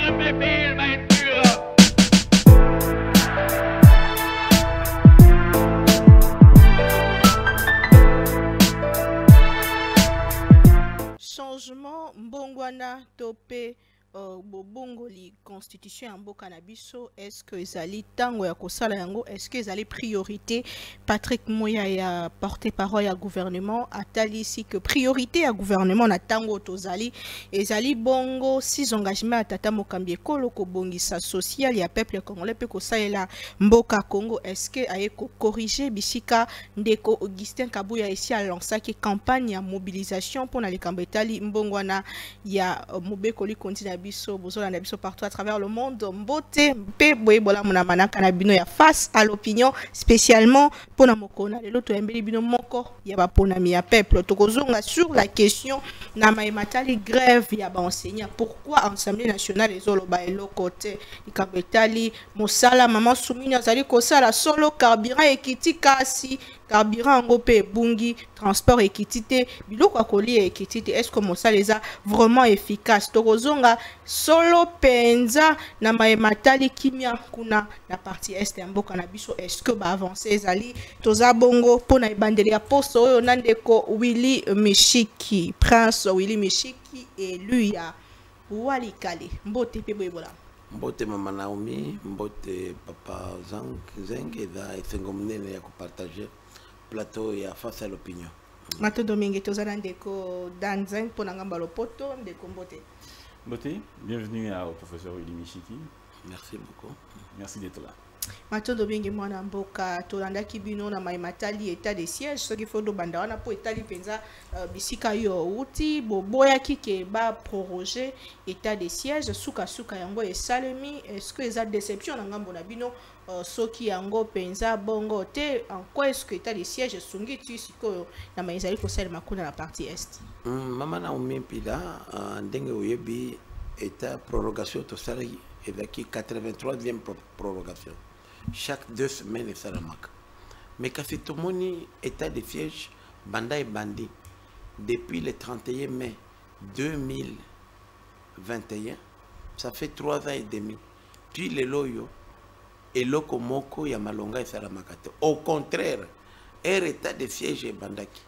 Befehl, mein Führer! Changement mbongwana topé bobongoli constitution ya mboka na biso, est-ce que ezali tango ya kosala yango, est-ce que ezali priorité? Patrick Moya ya porte-parole ya gouvernement atali ici que priorité ya gouvernement na tango tozali ezali bongo six engagements à tata mokambi ekolo ko bongisa social ya peuple congolais pe ko saela mboka Congo. Est-ce que aye ko corriger bisika ndeko Augustin Kabuya ici a lancé qui campagne ya mobilisation pour na likambo etali mbongwana ya mobekoli continue biso bozola na biso partout à travers le monde. Mbote mpe boyebola mona manaka na bino ya face à l'opinion, spécialement pour na mokona lelo to yembeli bino moko ya baponami ya peuple tokozonga sur la question na maimatali grève ya ba enseignant. Pourquoi Assemblée nationale ezoloba eloko te likambo etali mosala maman Soumini azali kosala solo carburant ekiti kasi carburant ngo pe bungi transport ekiti te biloko akoli ekiti te. Est-ce que mosala eza vraiment efficace? Tokozonga solo penza na maematali kimia kuna na partie est ya mboka na biso. Est-ce que ba avancer ezali toza bongo pona ebandeli ya posto oyo nandeko Willy Mishiki, Prince Willy Mishiki élu ya Walikale. Mbote pe boyebola Mbote mama Naomi, mbote papa Zeng eza esengo munene ya kupartager plateau ya face à l'opinion. Mato Domingue tozana ndeko Danzeng pona ngamba lopoto ndeko mbote. Mbote, bienvenue au professeur Willy Mishiki. Merci beaucoup. Merci d'être là. Mato Domingue mwana mboka tolanda kibino na maimatali état de siège soki fodo banda wana po etali penza bisika yo uti boboya kike ba proroger état de siège suka yango esalemi. Est-ce que eza déception na ngambo na bino soki yango penza bongo te? En quoi est-ce que état de siège sungi tu siko na maizali ko sala makuna na partie est? Mama Naomi pila ndenge oyebi état prorogation to sali ezaki 83e prorogation. Chaque 2 semaines, ça la marque. Mais quand c'est tout le monde état de siège, Banda et Bandi, depuis le 31 mai 2021, ça fait 3 ans et demi. Puis le loyo et lokomoko ya malonga et salamakato. Au contraire, un état de siège et Bandaki.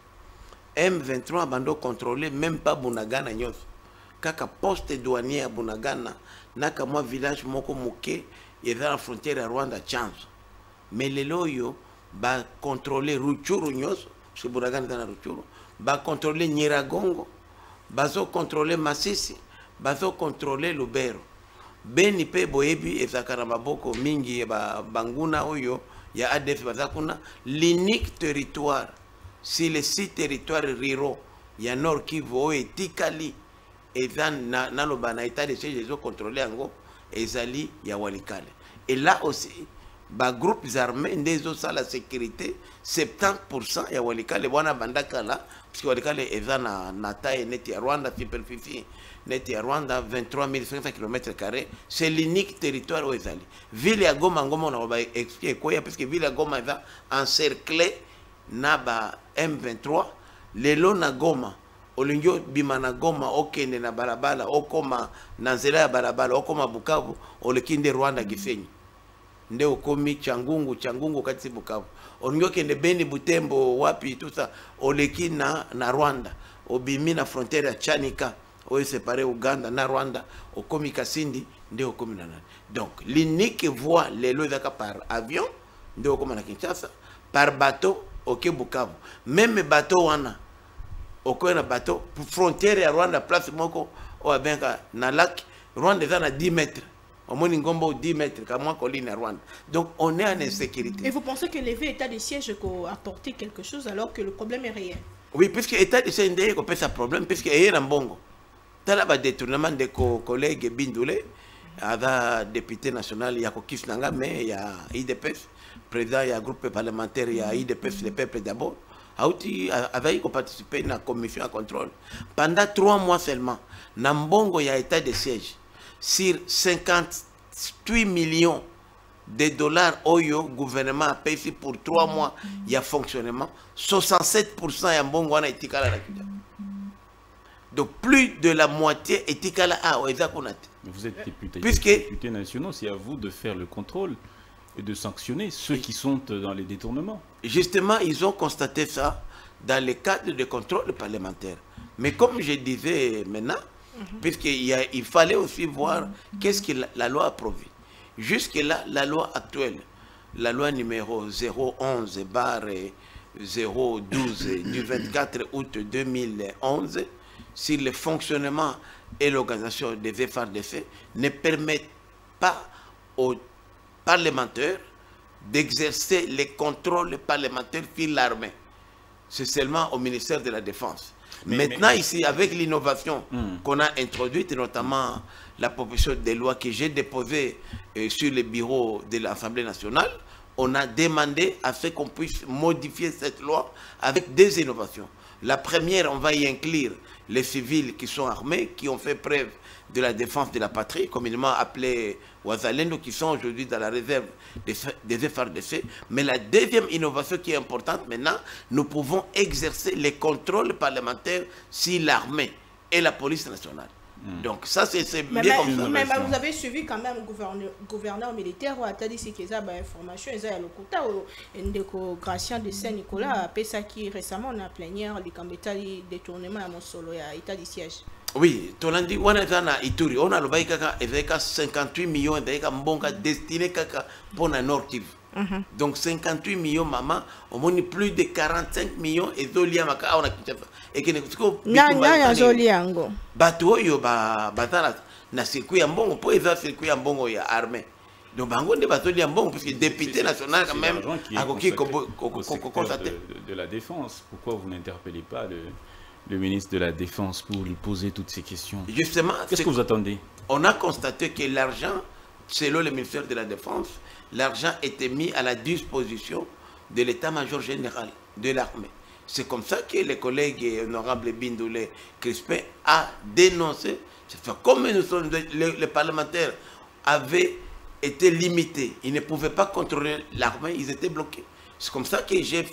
M23 bando contrôlé même pas Bunagana nyos. Kaka poste douanier à Bunagana, naka moi village moko moké. Et dans la frontière à Rwanda change. Mais les loyaux va contrôler Ruchuru nyos, parce que Bouragan dans la Ruchuru, va contrôler Nyiragongo, va contrôler Masisi, va contrôler Lubero. Beni pe boebi et Zakarababoko mingi banguna oyo ya ADF bazakuna l'unique territoire si les 6 territoires ruraux ya Nord Kivu et Tikali et dans na état de siège ils ont contrôlé ango ezali ya Walikale. Et là aussi, les groupes armés, des autres la sécurité, 70% ya Walikale, wana bandaka là, parce que Walikale est na taille net ya Rwanda, superficie net ya Rwanda, 23 500 km². C'est l'unique territoire où ezali. Ville ya Goma, on va expliquer quoi, parce que ville ya Goma est encerclée na ba M23, le lo na Goma. Olingyo bimana Goma okende na balabala okoma na nzela ya balabala okoma Bukavu olekinde Rwanda Gisenyi nde okomi changungu kati Bukavu olingyo kende Beni Butembo wapi tout ça oleki na Rwanda obimi na frontière ya Chanika oyo séparé Uganda na Rwanda okomi Kasindi nde okomi na nani. Donc l'unique voie lelo ezaka par avion nde okoma na Kinshasa, par bateau oke Bukavu. Même bateau wana au na bateau frontière ya Rwanda place moko o abenga na lac Rwanda est à 10 mètres au moins ngombo 10 mètres comme moi colline à Rwanda. Donc on est en insécurité. Et vous pensez que lever état de siège peut apporter quelque chose alors que le problème est réel? Oui, puisque état de siège ndé ko pesa problème puisque y a un bongo tala ba détournement de collègue Bindoulé ada député national ya ko kisnanga mais ya IDPS président ya groupe parlementaire ya IDPS le peuple d'abord. Aouti avait participé à la commission à contrôle pendant 3 mois seulement. Nambongo y a état de siège sur 58 millions de dollars oyo gouvernement a payé pour 3 mois il y a fonctionnement 67% ya mbongo wana itikala la kija Donc plus de la moitié est Tikala A. Vous êtes Puisque- députés nationaux, c'est à vous de faire le contrôle et de sanctionner ceux qui sont dans les détournements. Justement, ils ont constaté ça dans le cadre de contrôle parlementaire. Mais comme je disais maintenant, puisqu'il fallait aussi voir qu'est-ce que la loi a prévu. Jusque-là, la loi actuelle, la loi numéro 011/012 du 24 août 2011 sur le fonctionnement et l'organisation des FARDC ne permet pas aux parlementaires d'exercer les contrôles parlementaires sur l'armée. C'est seulement au ministère de la Défense. Maintenant, ici, avec l'innovation qu'on a introduite, notamment la proposition de loi que j'ai déposée sur le bureau de l'Assemblée nationale, on a demandé à ce qu'on puisse modifier cette loi avec des innovations. La première, on va y inclure les civils qui sont armés, qui ont fait preuve de la défense de la patrie, communément appelés Ouazalendo, qui sont aujourd'hui dans la réserve des FARDC. Mais la deuxième innovation qui est importante maintenant, nous pouvons exercer les contrôles parlementaires sur l'armée et la police nationale. Donc ça, c'est bien comme ça. Mais vous avez suivi quand même gouverneur militaire ou a dit que ça information ils ont le quota ou Gracien de Saint-Nicolas après ça qui récemment on a plénière les cambétas détournement à mon solo à état de siège. Oui, Tolandi wana na Ituri on a le bail kaka avec 58 millions de mbonga destiné kaka pour la Nord Kivu. Donc 58 millions maman, au moins plus de 45 millions et Zolia maka on a et que na Zoliango. Bato yo batala na circuit ya mbongo pour eza circuit ya mbongo ya armée. Donc bango ne bato ya mbongo parce que député national quand même a constaté de la défense. Pourquoi vous n'interpellez pas le ministre de la Défense pour lui poser toutes ces questions? Justement, qu'est-ce que vous attendez? On a constaté que l'argent, selon le ministère de la Défense, l'argent était mis à la disposition de l'état-major général de l'armée. C'est comme ça que le collègue honorable Bindoulé Crispin a dénoncé. Comme nous sommes, les parlementaires avaient été limités, ils ne pouvaient pas contrôler l'armée, ils étaient bloqués. C'est comme ça que j'ai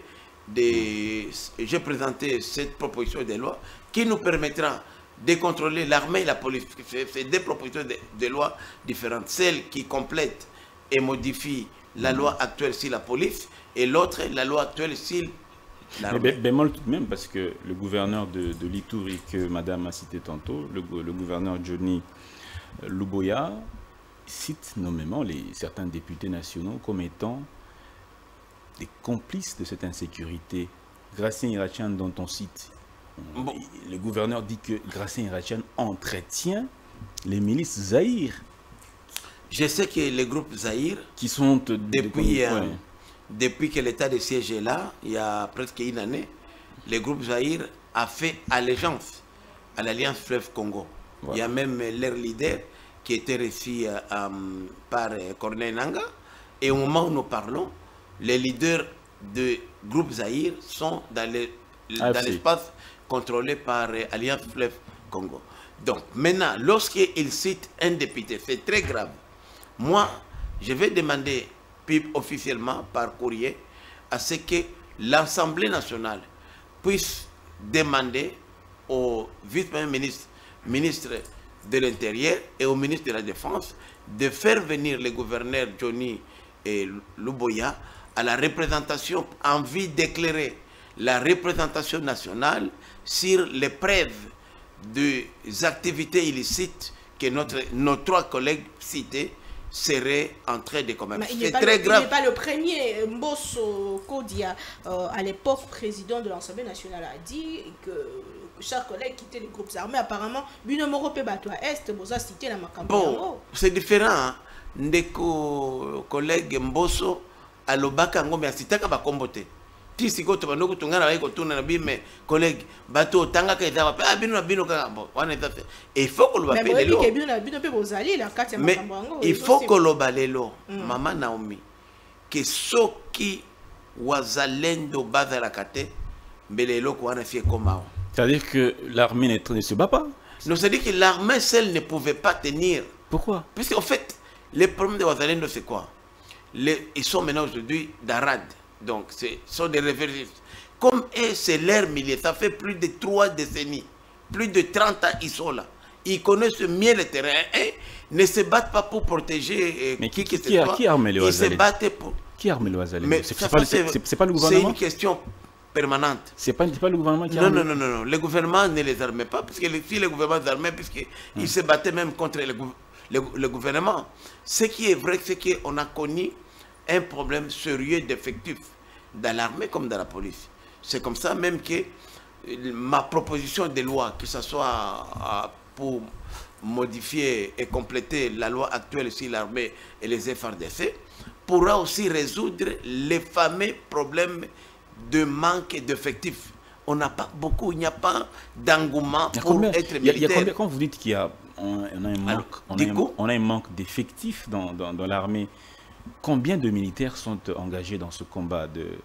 présenté cette proposition de loi qui nous permettra de contrôler l'armée et la police. C'est des propositions de loi différentes. Celle qui complète et modifie la loi actuelle sur la police et l'autre, la loi actuelle sur l'armée. Bémol tout de même, parce que le gouverneur de l'Ituri que madame a cité tantôt, le gouverneur Johnny Luboya, cite nommément certains députés nationaux comme étant des complices de cette insécurité. Gracien Irachian dont on cite, le gouverneur dit que Gracien Irachian entretient les milices Zahir. Je sais que les groupes Zahir, qui sont depuis que l'état de siège est là, il y a presque une année, les groupes Zahir a fait allégeance à l'Alliance Fleuve Congo. Voilà. Il y a même leur leader qui était reçu par Corneille Nangaa. Et au moment où nous parlons, les leaders de groupe Zahir sont dans l'espace contrôlé par Alliance Fleuve Congo. Donc maintenant, lorsqu'ils citent un député, c'est très grave. Moi, je vais demander officiellement par courrier à ce que l'Assemblée nationale puisse demander au vice-premier ministre de l'Intérieur et au ministre de la Défense de faire venir le gouverneur Johnny Luboya à la représentation en vue d'éclairer la représentation nationale sur les preuves des activités illicites que nos trois collègues cités seraient en train de commettre. C'est très grave. Il n'est pas le premier. Mbosso Kodia, à l'époque président de l'Assemblée nationale, a dit que chaque collègue quittait les groupes armés. Apparemment, Binomoro Pebato Est, Boza cité la Macambo. Bon, c'est différent. Hein? Ndeko collègue Mbosso à l'Obaka Ngombe a cité qu'à comboter. Si vous avez un collègue, bateau, tanga ka eza pa bino bino ka bon wana eza il faut que le balelo mais il faut que le balelo maman Naomi que soki wazalendo bazala kate mbelelo ko wana fie komao. C'est-à-dire que l'armée ne se bat pas. Non, c'est-à-dire que l'armée seule ne pouvait pas tenir. Pourquoi? Parce qu'en fait, les problèmes de wazalendo c'est quoi? Ils sont maintenant aujourd'hui d'Arad. Donc, ce sont des références. Comme c'est l'ère militaire, ça fait plus de 3 décennies plus de 30 ans, ils sont là. Ils connaissent mieux le terrain et ne se battent pas pour protéger mais qui arme les Ils se battent pour... Qui arme les Ouazalais? Mais c'est pas le gouvernement? C'est une question permanente. C'est pas le gouvernement qui arme? Non. Le gouvernement ne les armait pas, parce que si le gouvernement les armait, puisqu'ils se battaient même contre le gouvernement. Ce qui est vrai, c'est qu'on a connu un problème sérieux d'effectifs dans l'armée comme dans la police. C'est comme ça même que ma proposition de loi, que ce soit pour modifier et compléter la loi actuelle sur l'armée et les FRDC, pourra aussi résoudre les fameux problèmes de manque d'effectifs. On n'a pas beaucoup, il n'y a pas d'engouement pour être militaire. Quand vous dites qu'il y a on a un manque d'effectifs dans l'armée, combien de militaires sont engagés dans ce combat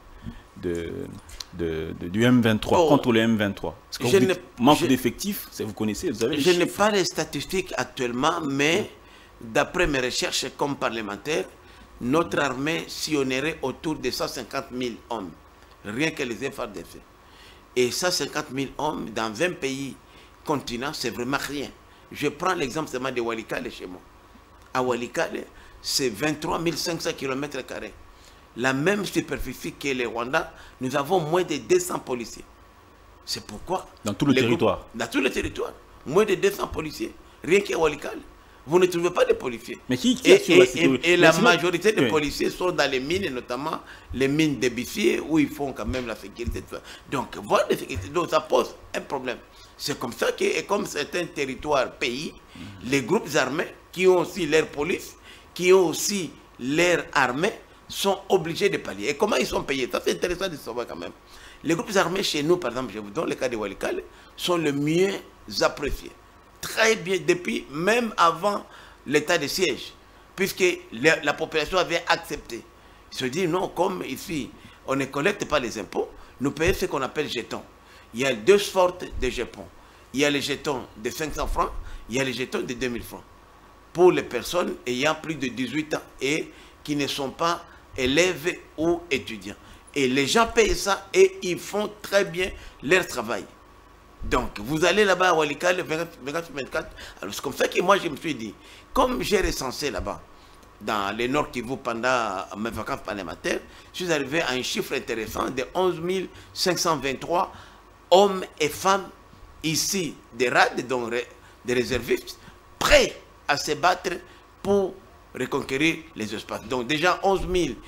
du M23 contre le M23? Parce que vous dites manque d'effectifs, vous connaissez, vous avez les chiffres. Je n'ai pas les statistiques actuellement, mais d'après mes recherches comme parlementaire, notre armée sillonnerait autour de 150 000 hommes, rien que les FARDC. Et 150 000 hommes dans 20 pays continents, c'est vraiment rien. Je prends l'exemple seulement de Walikale chez moi. À Walikale, c'est 23 500 km². La même superficie que le Rwanda, nous avons moins de 200 policiers. C'est pourquoi... Dans tout le territoire? Dans tout le territoire. Moins de 200 policiers. Rien qu'à Walikale. Vous ne trouvez pas de policiers. Mais qui et la majorité des policiers sont dans les mines, notamment les mines de Bissier, où ils font quand même la sécurité. Donc, voir la sécurité, donc ça pose un problème. C'est comme ça que, et comme certains territoires, pays, les groupes armés, qui ont aussi leur police, qui ont aussi leur armée, sont obligés de pallier. Et comment ils sont payés? Ça, c'est intéressant de savoir quand même. Les groupes armés chez nous, par exemple, je vous donne le cas de Walikale, sont le mieux appréciés. Très bien, depuis même avant l'état de siège, puisque la population avait accepté. Ils se disent non, comme ici, on ne collecte pas les impôts, nous payons ce qu'on appelle jetons. Il y a deux sortes de jetons. Il y a les jetons de 500 francs, il y a les jetons de 2000 francs. Pour les personnes ayant plus de 18 ans et qui ne sont pas élèves ou étudiants. Et les gens payent ça et ils font très bien leur travail. Donc, vous allez là-bas à Walikale, 24. Alors, c'est comme ça que moi, je me suis dit, comme j'ai recensé là-bas, dans le Nord Kivu pendant mes vacances parlementaires, je suis arrivé à un chiffre intéressant de 11 523 hommes et femmes ici, des RAD, donc des réservistes, prêts à se battre pour reconquérir les espaces. Donc, déjà 11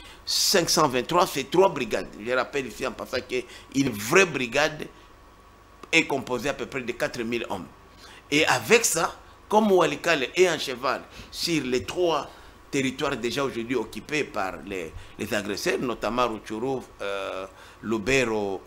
523, c'est 3 brigades. Je rappelle ici en passant qu'une vraie brigade est composé à peu près de 4000 hommes. Et avec ça, comme Walikale est en cheval sur les 3 territoires déjà aujourd'hui occupés par les agresseurs, notamment Rutshuru, Lubero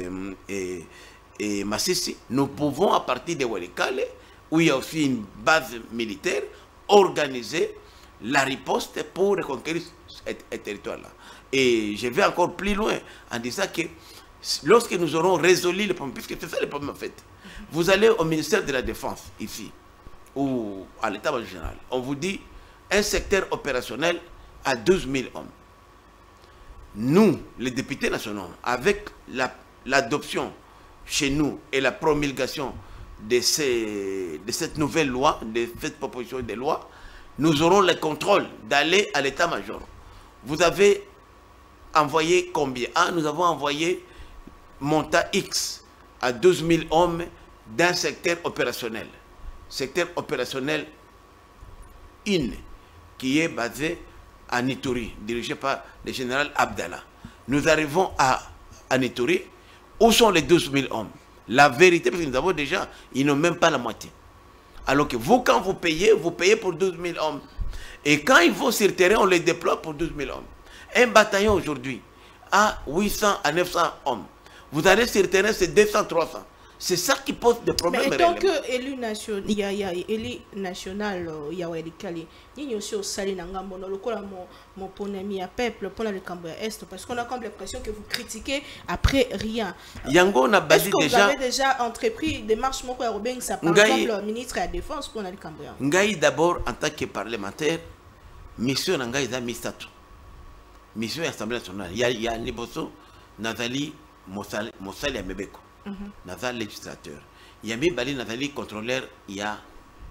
et Masisi, nous pouvons à partir de Walikale, où il y a aussi une base militaire, organiser la riposte pour reconquérir ce territoire-là. Et je vais encore plus loin en disant que lorsque nous aurons résolu le problème, puisque c'est ça le problème en fait, vous allez au ministère de la Défense, ici, ou à l'état-major général, on vous dit un secteur opérationnel à 12 000 hommes. Nous, les députés nationaux, avec l'adoption chez nous et la promulgation de cette nouvelle loi, de cette proposition de loi, nous aurons le contrôle d'aller à l'état-major. Vous avez envoyé combien? Nous avons envoyé montant X à 12 000 hommes d'un secteur opérationnel. Secteur opérationnel 1, qui est basé à Nituri, dirigé par le général Abdallah. Nous arrivons à Nituri. Où sont les 12 000 hommes? La vérité, parce que nous avons déjà, ils n'ont même pas la moitié. Alors que vous, quand vous payez pour 12 000 hommes. Et quand ils vont sur le terrain, on les déploie pour 12 000 hommes. Un bataillon aujourd'hui a 800 à 900 hommes. Vous allez sur le terrain, c'est 200, 300. C'est ça qui pose des problèmes. Mais tant que élu national, il y a élu national, il y a Walikale. Il y a aussi au Sali Nangambo, mon ponami à peuple, pour le Cambodge Est, parce qu'on a comme l'impression que vous critiquez après rien. Yango, on a basé déjà. Vous avez déjà entrepris des marches, par exemple, le ministre de la Défense pour le Cambodge. Ngaï, d'abord, en tant que parlementaire, mission Ngaï est Mistato. Mission Assemblée nationale. Il y a Niboso, Nazali, Mossali Amebeko. Naza législateur. il y a Bali Nathalie contrôleur, il y a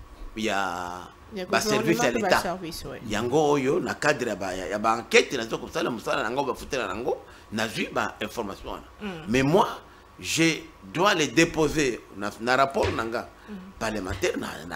service à l'État. Il y a un cadre, il y a une enquête, il y a une information. Mais moi, je dois les déposer dans le rapport parlementaire,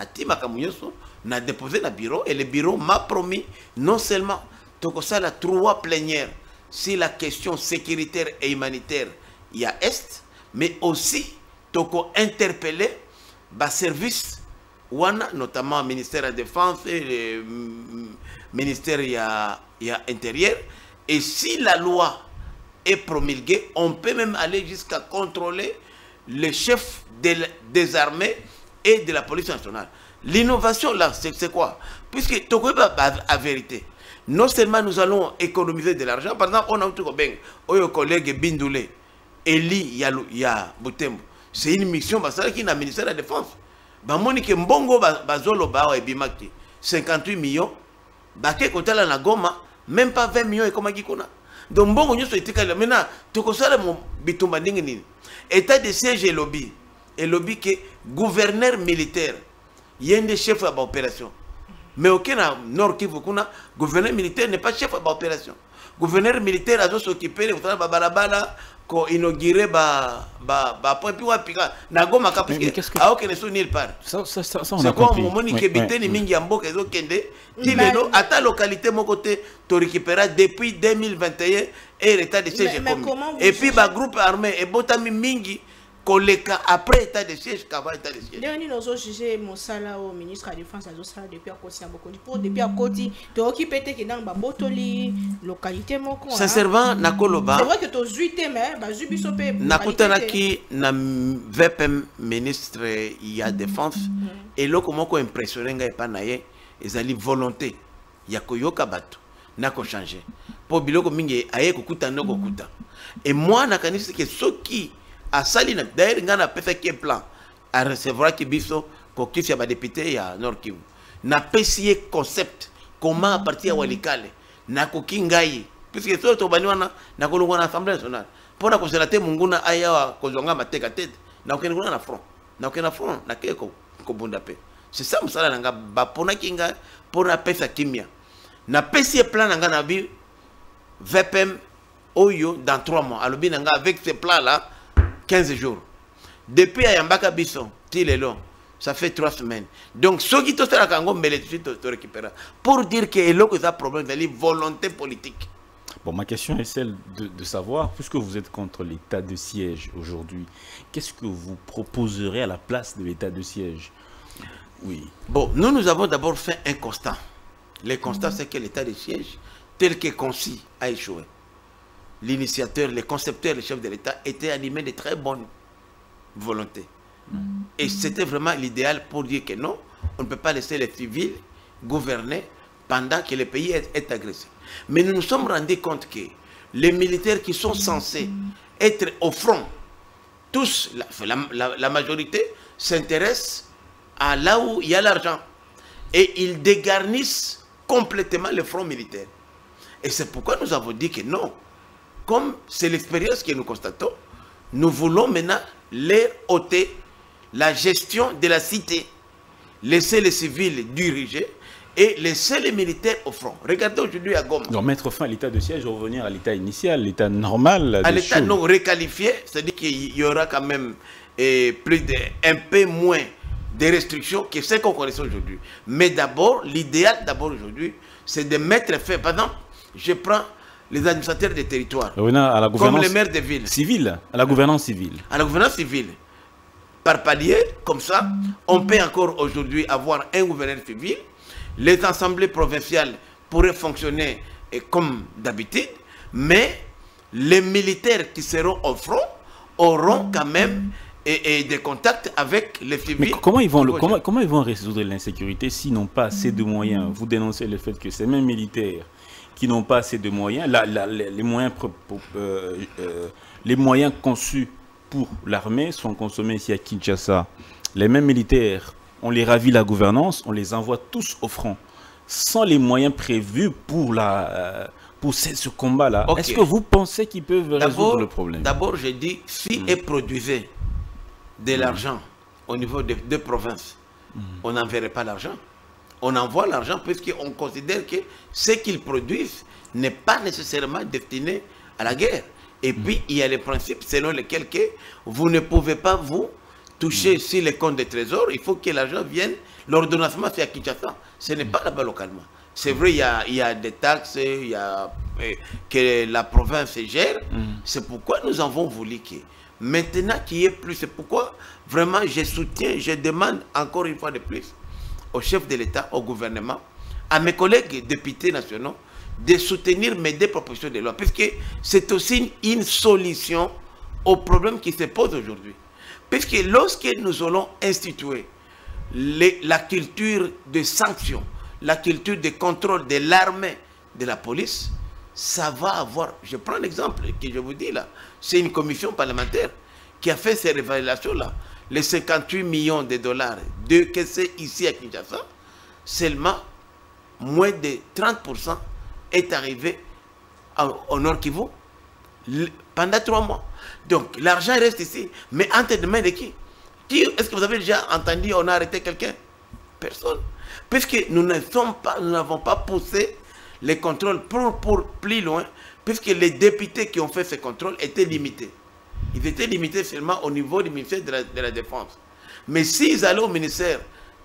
na déposé dans le bureau, et le bureau m'a promis non seulement la 3 plénières sur la question sécuritaire et humanitaire, il y a Est, mais aussi interpeller le service, notamment le ministère de la Défense, et le ministère intérieur, et si la loi est promulguée, on peut même aller jusqu'à contrôler le chef des armées et de la police nationale. L'innovation là, c'est quoi? Puisque à vérité, non seulement nous allons économiser de l'argent, par exemple, on a un collègue Bindoulé, Eli ya Boutembo, c'est une mission qui est dans le ministère de la Défense. Monique Mbongo Bazolo Bao et Bimaki, 58 millions, Baké Kotala na Goma, même pas 20 millions et comme Gikona. Donc, Mbongo nous sommes maintenant, tout ça, mon bitumba ningini. État de siège et lobby. Et lobby qui est gouverneur militaire. Il y a un des chefs d'opération. Mais aucun Nord Kivu, gouverneur militaire n'est pas chef d'opération. Gouverneur militaire a dû s'occuper de Babalabala, qu'on inauguré point puis wapika na Goma parce que a aucun son nulle part. Ça on a compris. C'est quoi au moment que biteni mingi ya mboka ezo kende tilelo ata localité mon côté to récupérer depuis 2021 et l'état de siège commis. Et puis ba groupe armé et botami mingi koleka après état de siège qu'avant état de siège. Dernier nous avons jugé mon salaire au ministre de la Défense à Zosa depuis à Koti pour depuis à Koti to occupé te que dans ba botoli localité moko. Sincèrement nakoloba. C'est vrai que to zuité mais ba zubiso pe nakutanaki na VPM ministre ya défense et loko moko impressionné ngai pa na ye ezali volonté ya koyoka bato na ko changer. Po biloko mingi aye kokuta ndoko kuta. Et moi nakanisi que ceux qui à Salina, d'ailleurs, on a fait un plan à recevoir qui biso kokif ya ba député ya Nord Kivu. Na PCA concept comment à partir à Walikale na kokingai puisque tout to baniwana na kolongwa na Assemblée nationale. Pour na constater munguna aya kozonga mateka tête na okenguna na front. Na okena front na keko ko bunda pe. C'est ça musala nanga ba pona kinga pour na pesa kimia. Na PCA plan nanga na bi VPM Oyo dans 3 mois. Alors bien nanga avec ce plan là 15 jours. Depuis Ayambaka Bisson, Tilelo, ça fait 3 semaines. Donc, ceux qui te sont récupérer. Pour dire que y a un problème de volonté politique. Bon, ma question est celle de savoir, puisque vous êtes contre l'état de siège aujourd'hui, qu'est-ce que vous proposerez à la place de l'état de siège? Oui. Bon, nous avons d'abord fait un constat. Le constat, c'est que l'état de siège, tel que conçu, a échoué. L'initiateur, les concepteurs, les chefs de l'État étaient animés de très bonne volonté. Et c'était vraiment l'idéal pour dire que non, on ne peut pas laisser les civils gouverner pendant que le pays est agressé. Mais nous nous sommes rendus compte que les militaires qui sont censés être au front, tous, la majorité, s'intéressent à là où il y a l'argent. Et ils dégarnissent complètement le front militaire. Et c'est pourquoi nous avons dit que non. Comme c'est l'expérience que nous constatons, nous voulons maintenant leur ôter la gestion de la cité, laisser les civils diriger et laisser les militaires au front. Regardez aujourd'hui à Goma. Donc mettre fin à l'état de siège, revenir à l'état initial, l'état normal. À l'état non requalifié, c'est-à-dire qu'il y aura quand même un peu moins de restrictions que ce qu'on connaissait aujourd'hui. Mais d'abord, l'idéal aujourd'hui, c'est de mettre fin. Par exemple, je prends les administrateurs des territoires, à la comme les maires des villes. Civile, à la gouvernance civile. À la gouvernance civile. Par palier, comme ça, on peut encore aujourd'hui avoir un gouverneur civil. Les assemblées provinciales pourraient fonctionner comme d'habitude, mais les militaires qui seront au front auront quand même des contacts avec les civils. Mais comment ils vont résoudre l'insécurité s'ils n'ont pas assez de moyens? Vous dénoncez le fait que ces mêmes militaires qui n'ont pas assez de moyens, les moyens conçus pour l'armée sont consommés ici à Kinshasa. Les mêmes militaires, on les ravit la gouvernance, on les envoie tous au front, sans les moyens prévus pour ce combat-là. Okay. Est-ce que vous pensez qu'ils peuvent résoudre le problème? D'abord, je dis, si ils produisaient de l'argent au niveau des deux provinces, on n'enverrait pas l'argent. On envoie l'argent puisqu'on considère que ce qu'ils produisent n'est pas nécessairement destiné à la guerre. Et puis, il y a les principes selon lesquels que vous ne pouvez pas vous toucher sur les comptes de trésor. Il faut que l'argent vienne. L'ordonnancement, c'est à Kinshasa. Ce n'est pas là-bas localement. C'est vrai, il y a des taxes, il y a, que la province gère. C'est pourquoi nous avons voulu que maintenant qu'il y ait plus, c'est pourquoi vraiment je soutiens, je demande encore une fois de plus au chef de l'État, au gouvernement, à mes collègues députés nationaux, de soutenir mes deux propositions de loi, puisque c'est aussi une solution aux problèmes qui se posent aujourd'hui. Puisque lorsque nous allons instituer la culture de sanctions, la culture de contrôle de l'armée, de la police, ça va avoir... Je prends l'exemple que je vous dis là. C'est une commission parlementaire qui a fait ces révélations-là. Les 58 millions de dollars de caissés ici à Kinshasa, seulement moins de 30% est arrivé au Nord Kivu pendant 3 mois. Donc l'argent reste ici. Mais entre les mains de qui? Est-ce que vous avez déjà entendu on a arrêté quelqu'un? Personne. Puisque nous n'avons pas poussé les contrôles pour plus loin, puisque les députés qui ont fait ces contrôles étaient limités. Ils étaient limités seulement au niveau du ministère de la Défense. Mais s'ils allaient au ministère,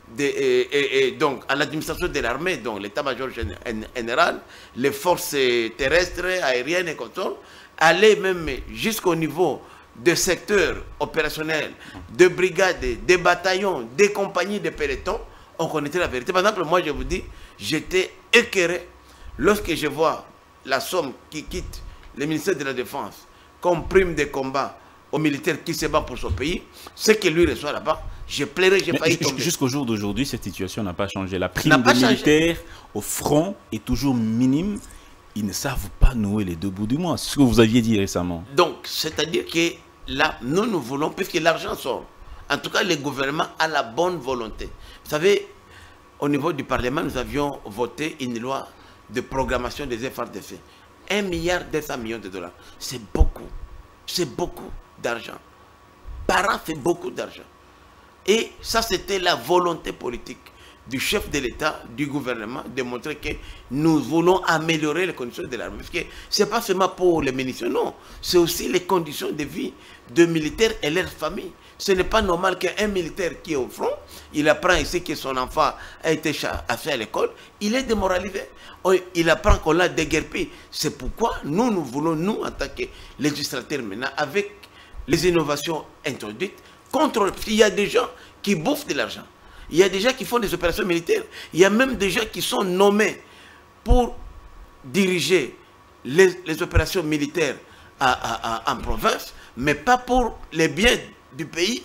donc à l'administration de l'armée, donc l'état-major général, les forces terrestres, aériennes et contrôles, allaient même jusqu'au niveau des secteurs opérationnels, de brigades, des bataillons, des compagnies de pelotons, on connaissait la vérité. Par exemple, moi je vous dis, j'étais écœuré lorsque je vois la somme qui quitte le ministère de la Défense comme prime de combat aux militaires qui se battent pour son pays, ce que lui reçoit là-bas, j'ai pleuré, j'ai failli tomber. Jusqu'au jour d'aujourd'hui, cette situation n'a pas changé. La prime des militaires au front est toujours minime. Ils ne savent pas nouer les deux bouts du mois. C'est ce que vous aviez dit récemment. Donc, c'est-à-dire que là, nous voulons, puisque l'argent sort, en tout cas, le gouvernement a la bonne volonté. Vous savez, au niveau du Parlement, nous avions voté une loi de programmation des FRDC. 1,2 milliard de dollars. C'est beaucoup. C'est beaucoup d'argent. Par an, c'est beaucoup d'argent. Et ça, c'était la volonté politique du chef de l'État, du gouvernement, de montrer que nous voulons améliorer les conditions de l'armée. Parce que ce n'est pas seulement pour les munitions, non. C'est aussi les conditions de vie de militaires et leurs familles. Ce n'est pas normal qu'un militaire qui est au front, il apprend ici que son enfant a été fait à l'école, il est démoralisé. Il apprend qu'on l'a déguerpi. C'est pourquoi nous voulons, nous, en tant que législateurs maintenant, avec les innovations introduites, contrôler. Il y a des gens qui bouffent de l'argent. Il y a des gens qui font des opérations militaires. Il y a même des gens qui sont nommés pour diriger les opérations militaires en province, mais pas pour les biens du pays,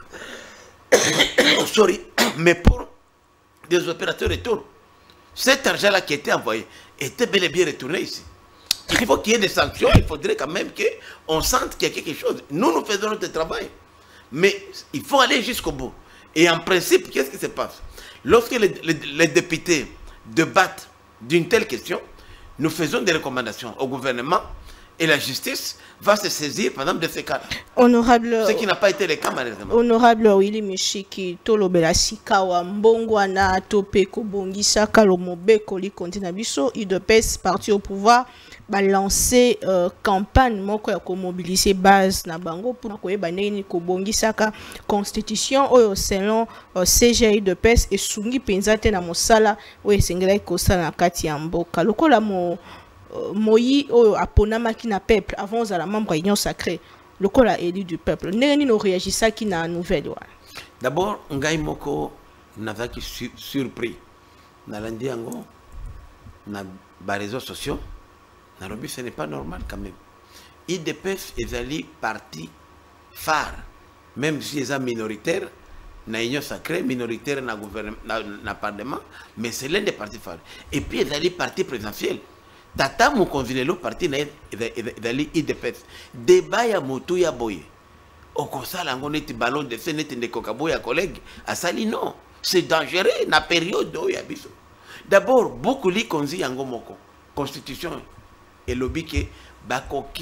sorry, mais pour des opérateurs retour. Cet argent-là qui était envoyé était bel et bien retourné ici. Il faut qu'il y ait des sanctions, il faudrait quand même qu'on sente qu'il y a quelque chose. Nous faisons notre travail. Mais il faut aller jusqu'au bout. Et en principe, qu'est-ce qui se passe? Lorsque les députés débattent d'une telle question, nous faisons des recommandations au gouvernement et la justice va se saisir, par exemple, de ces cas-là. Honorable... Ce qui n'a pas été le cas, malheureusement. Honorable Willy Meshiki, Tolobela Sikawa, Mbongwana, Topeko, Bongisa, Kalomobe, Koli, Kontinabiso, UDPS, parti au pouvoir, balancer campagne, moko ya ko mobiliser base na bango pour ko yeba nini ko bongisaka constitution oyo selon CGI de PES et sungi penza te na mosala oyo sengela ko sala na kati ya mboka lokola moyi oyo aponamaki na peuple avant za membre union sacrée lokola élu du peuple ndenge nini réagissaki na nouvelle wa. D'abord ngai moko nazaki surpris na landi yango na ba réseaux sociaux. Nairobi, ce n'est pas normal quand même. IDPS est parti phare, même si ils sont minoritaires, dans l'Union sacrée, minoritaire dans le Parlement, mais c'est l'un des partis phares. Et puis ils sont parti présidentiel. Tata Moukonzinelo parti dans IDPS. Débat ya moto ya boye. Au conseil, on a un ballon de scène, de cocaboya collègue. À Sali, non. C'est dangereux dans la période où il y a besoin. D'abord, beaucoup de konzi yango moko. Constitution. Et lobby que bakoki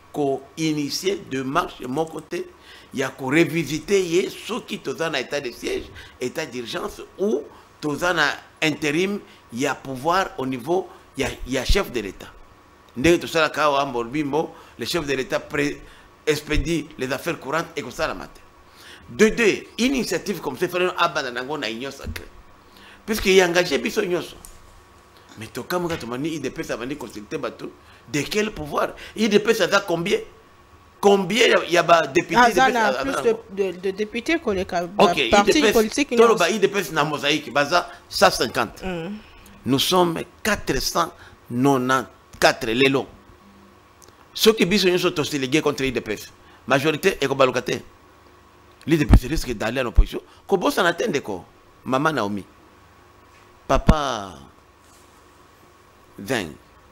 initier de marche de mon côté. Il y a qu'on revisiter ceux qui sont en état de siège, état d'urgence ou tous en intérim, il y a pouvoir au niveau, il y a chef de l'État. Le chef de l'État expédie les affaires courantes et comme ça la matin. De deux, initiative comme ça, il faut abandonner na union sacrée. Puisqu'il y a engagé biso nyoso. Mais to comme quand on dit IDP ça va ni consulter bateau, de quel pouvoir? IDP ça a combien? Combien il y a des députés? Plus de députés que les partis politiques. IDP na mosaïque, baza 150. Nous sommes 494 les lots. Ceux qui bisous sont aussi ligués contre l'IDPS. Majorité est cobalocataire. L'IDPS risque d'aller en opposition. Comment s'en attend quoi? Maman Naomi. Papa Zeng.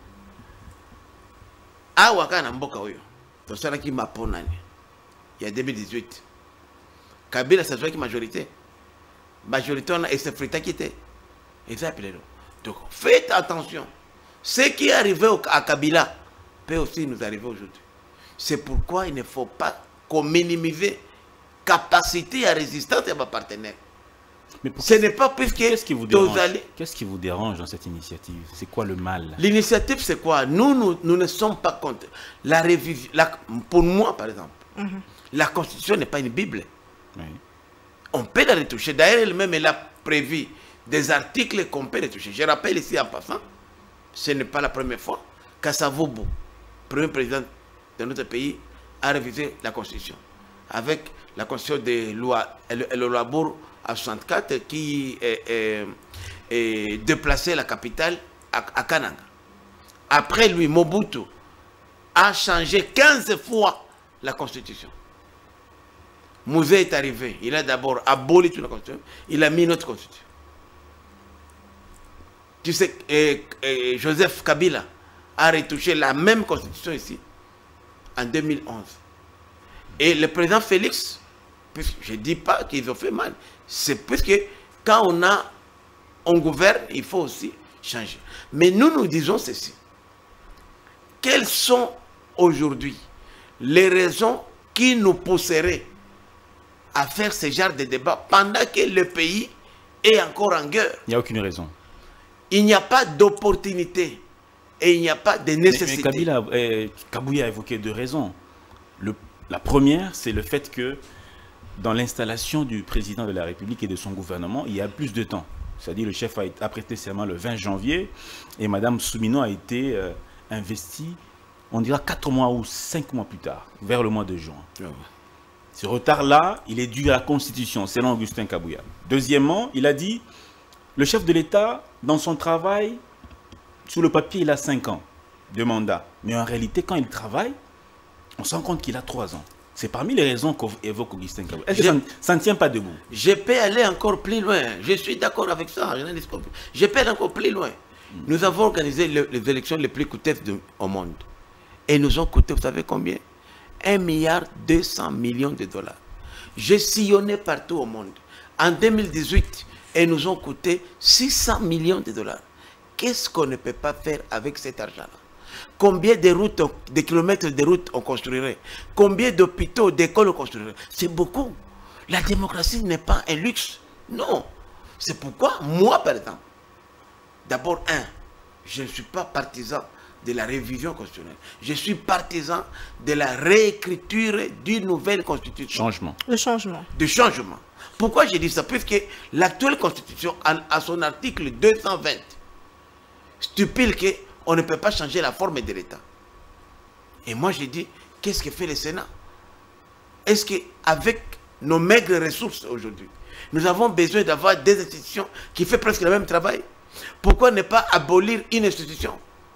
Awaka na mboka oyo. To sala ki maponani. Il y a 2018. Kabila ça soit qui majorité. Majorité on a et c'est frita qui était. Exactement. Donc faites attention. Ce qui est arrivé à Kabila peut aussi nous arriver aujourd'hui. C'est pourquoi il ne faut pas qu'on minimise capacité à résistance de nos partenaires. Mais ce n'est pas plus que... Qu'est-ce qui vous dérange dans cette initiative? C'est quoi le mal? L'initiative, c'est quoi? Nous ne sommes pas contre. La révision, pour moi, par exemple, la Constitution n'est pas une Bible. Oui. On peut la retoucher. D'ailleurs, elle-même, elle a prévu des articles qu'on peut retoucher. Je rappelle ici en passant, ce n'est pas la première fois qu'Assavobo, premier président de notre pays, a révisé la Constitution. Avec la Constitution de le Labour à 64 qui déplaçait la capitale à Kananga. Après lui, Mobutu a changé 15 fois la Constitution. Mouzé est arrivé, il a d'abord aboli toute la Constitution, il a mis notre Constitution. Tu sais, Joseph Kabila a retouché la même Constitution ici en 2011. Et le président Félix, je ne dis pas qu'ils ont fait mal, c'est parce que quand on gouverne, il faut aussi changer. Mais nous disons ceci. Quelles sont aujourd'hui les raisons qui nous pousseraient à faire ce genre de débat pendant que le pays est encore en guerre? Il n'y a aucune raison. Il n'y a pas d'opportunité et il n'y a pas de nécessité. Mais Kabouya a évoqué deux raisons. La première, c'est le fait que dans l'installation du président de la République et de son gouvernement, il y a plus de temps. C'est-à-dire le chef a prêté serment le 20 janvier et Mme Soumino a été investie, on dira 4 mois ou 5 mois plus tard, vers le mois de juin. Ce retard-là, il est dû à la Constitution, selon Augustin Kabouya. Deuxièmement, il a dit, le chef de l'État, dans son travail, sur le papier, il a 5 ans de mandat. Mais en réalité, quand il travaille, on se rend compte qu'il a 3 ans. C'est parmi les raisons qu'évoque Augustin Kabouya. Est-ce que ça ne tient pas debout? Je peux aller encore plus loin. Je suis d'accord avec ça. Je peux aller encore plus loin. Nous avons organisé les élections les plus coûteuses au monde. Et nous ont coûté, vous savez combien? 1,2 milliard de dollars. J'ai sillonné partout au monde. En 2018, et nous ont coûté 600 millions de dollars. Qu'est-ce qu'on ne peut pas faire avec cet argent-là? Combien de routes, de kilomètres de routes on construirait? Combien d'hôpitaux, d'écoles on construirait? C'est beaucoup. La démocratie n'est pas un luxe. Non. C'est pourquoi, moi, par exemple, d'abord, je ne suis pas partisan de la révision constitutionnelle. Je suis partisan de la réécriture d'une nouvelle constitution. Changement. Le changement. De changement. Pourquoi je dis ça? Puisque l'actuelle constitution, à son article 220, stipule qu'on ne peut pas changer la forme de l'État. Et moi je dis, qu'est-ce que fait le Sénat? Est-ce qu'avec nos maigres ressources aujourd'hui, nous avons besoin d'avoir des institutions qui font presque le même travail? Pourquoi ne pas abolir une institution?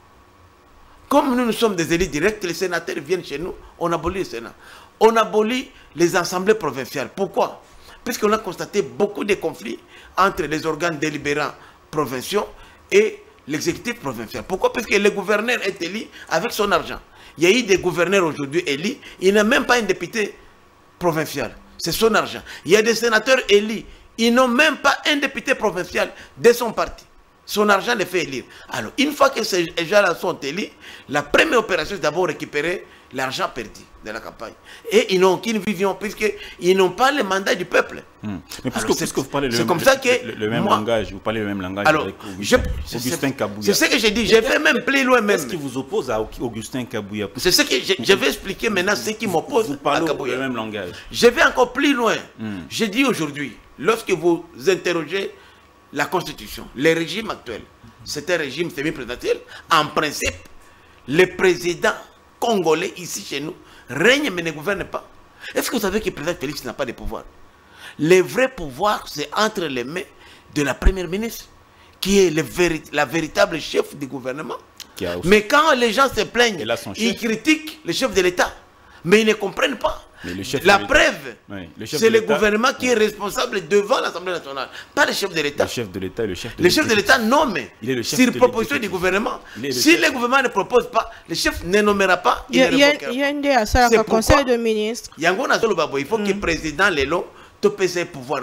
Comme nous sommes des élites directes, les sénateurs viennent chez nous, on abolit le Sénat. On abolit les assemblées provinciales. Pourquoi? Puisqu'on a constaté beaucoup de conflits entre les organes délibérants provinciaux et l'exécutif provincial. Pourquoi? Parce que le gouverneur est élu avec son argent. Il y a eu des gouverneurs aujourd'hui élus, il n'a même pas un député provincial. C'est son argent. Il y a des sénateurs élus, ils n'ont même pas un député provincial de son parti. son argent les fait élire. Alors, une fois que ces gens-là sont élus, la première opération, c'est d'abord récupérer l'argent perdu de la campagne. Et ils n'ont aucune vision, puisqu'ils n'ont pas le mandat du peuple. Mais puisque vous parlez le même langage, vous parlez le même langage alors, avec Augustin Kabouya. C'est ce que j'ai dit, je vais même plus loin même. Qu'est-ce qui vous oppose à Augustin Kabouya? C'est ce que je vais expliquer maintenant, ce qui m'oppose à Kabouya. Le même langage. Je vais encore plus loin. Je dis aujourd'hui, lorsque vous interrogez la Constitution, le régime actuel, c'est un régime semi-présidentiel. En principe, le président congolais ici chez nous règne mais ne gouverne pas. Est-ce que vous savez que le président Félix n'a pas de pouvoir? Le vrai pouvoir, c'est entre les mains de la première ministre, qui est la véritable chef du gouvernement. Mais quand les gens se plaignent, ils critiquent le chef de l'État, mais ils ne comprennent pas. La preuve, c'est le gouvernement qui est responsable devant l'Assemblée nationale, pas le chef de l'État. Le chef de l'État est le chef de Le chef de l'État nomme sur proposition du l'exécutif. Gouvernement. Si le gouvernement ne propose pas, le chef ne nommera pas. Il y a un conseil de ministres. Il faut que le président Lelo topé ses pouvoirs.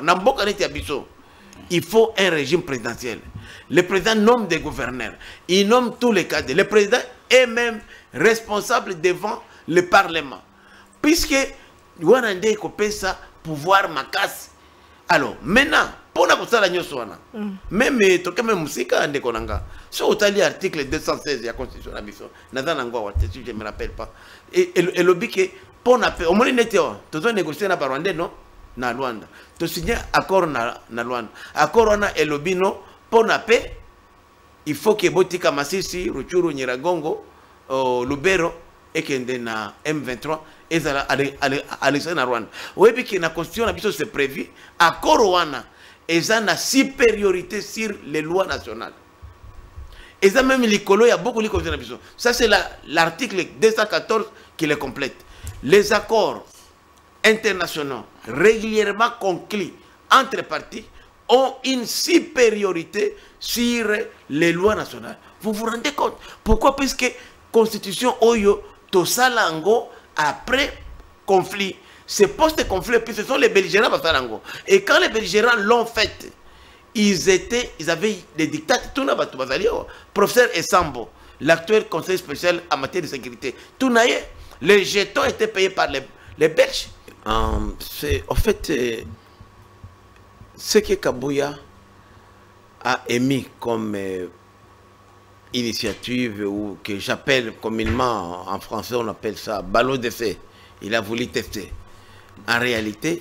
Il faut un régime présidentiel. Le président nomme des gouverneurs. Il nomme tous les cadres. Le président est même responsable devant le Parlement. Puisque Rwanda copé ça pouvoir makas. Alors maintenant, pour la cosa la nyoswana. Même toke même musika ande konanga. Sur otali article 216 de la Constitution la mission. Nadana ngwa si je me rappelle pas. Et le bique pour na au moins n'était to négocier na Rwanda non na Rwanda. To signer accord na Rwanda. Accord na elobino pour na paix. Il faut que Botika Masisi, Ruchuru Nyiragongo, Lubero et kende na M23 et à Rwanda. Oui, puis que la Constitution c'est prévu. Accord wana ils ont la supériorité sur les lois nationales. Ils ont même l'écolo, il y a beaucoup de constitutions. Ça, c'est l'article 214 qui les complète. Les accords internationaux régulièrement conclus entre parties ont une supériorité sur les lois nationales. Vous vous rendez compte? Pourquoi? Puisque la Constitution Oyo, Tosalango, après conflit, c'est post-conflit, puis ce sont les belligérants. Et quand les belligérants l'ont fait, ils avaient des dictats. Professeur Essambo, l'actuel conseil spécial en matière de sécurité, les jetons étaient payés par les Belges. En fait, ce que Kabouya a émis comme initiative, ou que j'appelle communément en français, on appelle ça ballon d'essai. Il a voulu tester. En réalité,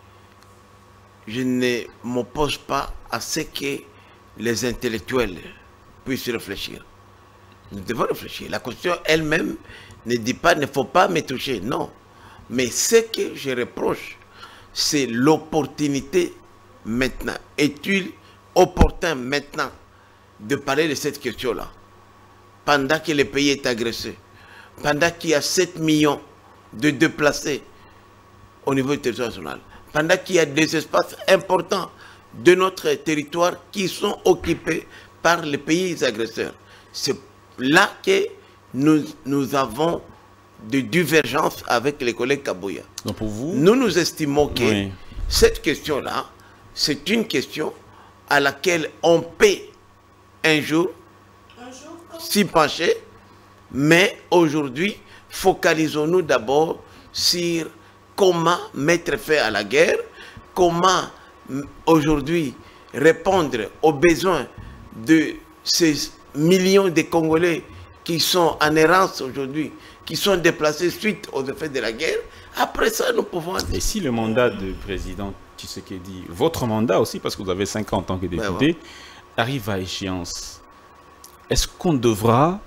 je ne m'oppose pas à ce que les intellectuels puissent réfléchir. Nous devons réfléchir. La Constitution elle-même ne dit pas, ne faut pas me toucher, non. Mais ce que je reproche, c'est l'opportunité maintenant. Est-il opportun maintenant de parler de cette question-là? Pendant que le pays est agressé, pendant qu'il y a 7 millions de déplacés au niveau du territoire national, pendant qu'il y a des espaces importants de notre territoire qui sont occupés par les pays agresseurs. C'est là que nous avons de divergences avec les collègues Kabouya. Donc pour vous, nous estimons que cette question-là, c'est une question à laquelle on peut un jour s'y pencher, mais aujourd'hui, focalisons-nous d'abord sur comment mettre fin à la guerre, comment aujourd'hui répondre aux besoins de ces millions de Congolais qui sont en errance aujourd'hui, qui sont déplacés suite aux effets de la guerre. Après ça, nous pouvons... Et si le mandat du président Tshisekedi, votre mandat aussi, parce que vous avez 5 ans en tant que député, arrive à échéance, est-ce qu'on ne devra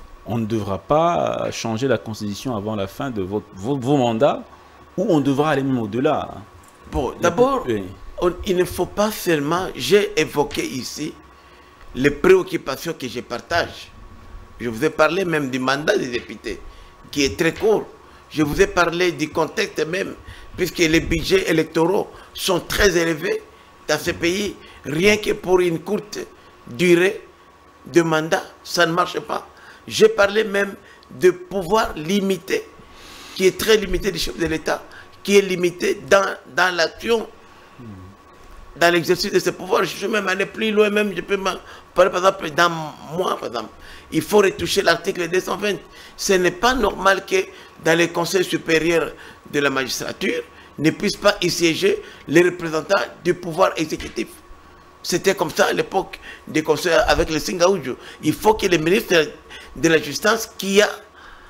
pas changer la constitution avant la fin de vos mandats, ou on devra aller même au-delà? Bon, d'abord, il ne faut pas seulement... J'ai évoqué ici les préoccupations que je partage. Je vous ai parlé même du mandat des députés, qui est très court. Je vous ai parlé du contexte même, puisque les budgets électoraux sont très élevés dans ce pays. Rien que pour une courte durée de mandat, ça ne marche pas. J'ai parlé même de pouvoir limité, qui est très limité du chef de l'État, qui est limité dans l'action dans l'exercice de ce pouvoir. Je suis même allé plus loin, même je peux parler par exemple dans moi, par exemple. Il faut retoucher l'article 220. Ce n'est pas normal que dans les conseils supérieurs de la magistrature ne puissent pas y siéger les représentants du pouvoir exécutif. C'était comme ça à l'époque des conseils avec le Singaoudjo. Il faut que le ministre de la Justice qui a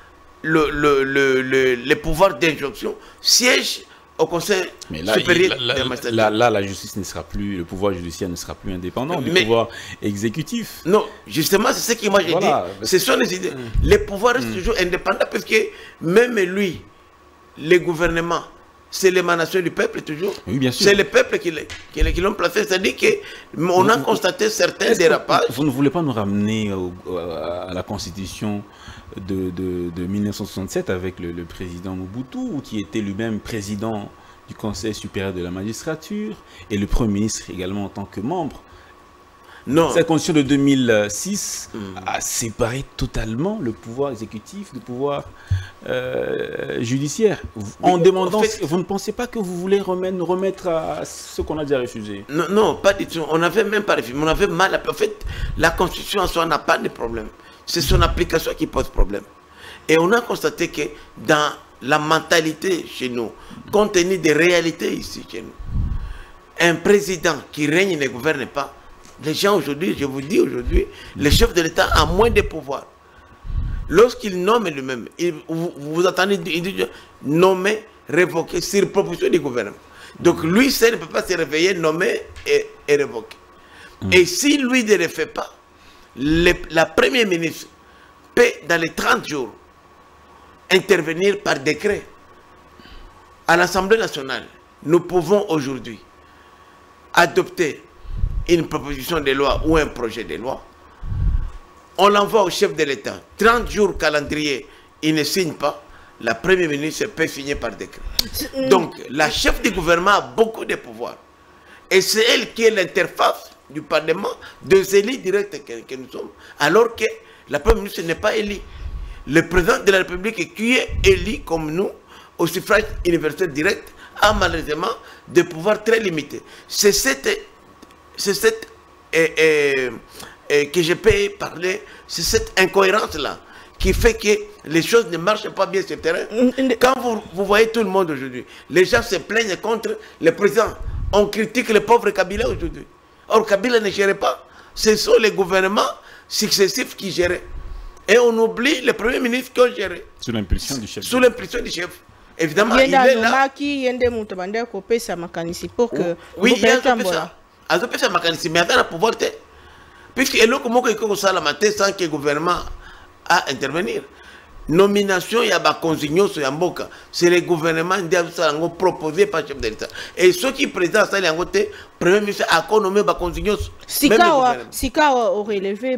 le pouvoir d'injonction siège au conseil supérieur de la magistrature. Là, la justice ne sera plus, le pouvoir judiciaire ne sera plus indépendant du pouvoir exécutif. Non, justement, c'est ce que moi j'ai dit. Ce sont les idées. Les pouvoirs restent toujours indépendants parce que même lui, les gouvernements, c'est l'émanation du peuple toujours. Oui, bien sûr. C'est le peuple qui l'ont placé. C'est-à-dire qu'on a constaté certains dérapages. Vous ne voulez pas nous ramener à la constitution de 1967 avec le président Mobutu, qui était lui-même président du Conseil supérieur de la magistrature et le Premier ministre également en tant que membre. Non. Cette constitution de 2006 a séparé totalement le pouvoir exécutif du pouvoir judiciaire. En demandant, en fait, vous ne pensez pas que vous voulez nous remettre à ce qu'on a déjà refusé? Non, non, pas du tout. On n'avait même pas refusé. On avait mal. En fait, la constitution en soi n'a pas de problème. C'est son application qui pose problème. Et on a constaté que dans la mentalité chez nous, compte tenu des réalités ici chez nous, un président qui règne ne gouverne pas. Les gens aujourd'hui, je vous dis aujourd'hui, le chef de l'État a moins de pouvoir. Lorsqu'il nomme lui-même, vous attendez, il dit nommer, révoquer, sur proposition du gouvernement. Donc lui seul ne peut pas se réveiller, nommer et révoquer. Et si lui ne le fait pas, la première ministre peut, dans les 30 jours, intervenir par décret. À l'Assemblée nationale, nous pouvons aujourd'hui adopter une proposition de loi ou un projet de loi. On l'envoie au chef de l'État. 30 jours calendrier, il ne signe pas. La première ministre peut signer par décret. Donc, la chef du gouvernement a beaucoup de pouvoir. Et c'est elle qui est l'interface du Parlement, des élus directs que nous sommes, alors que la première ministre n'est pas élue. Le président de la République qui est élu comme nous, au suffrage universel direct, a malheureusement des pouvoirs très limités. C'est cette que je peux parler, c'est cette incohérence-là qui fait que les choses ne marchent pas bien sur le terrain. Quand vous voyez tout le monde aujourd'hui, les gens se plaignent contre le président. On critique le pauvre Kabila aujourd'hui. Or, Kabila ne gérait pas. Ce sont les gouvernements successifs qui géraient. Et on oublie le premier ministre qui a géré. Sous l'impulsion du chef. Sous l'impulsion du chef. Évidemment, il est là. Oui, il y a mais attends, pouvoir te. Puisque il y a sans que le gouvernement a intervenir. Nomination, il y a des consignes sur Yamboka. C'est le gouvernement qui a proposé par le chef de l'État. Et ceux qui présentent ça, le premier ministre a nommé des consignes. Sika au relevé,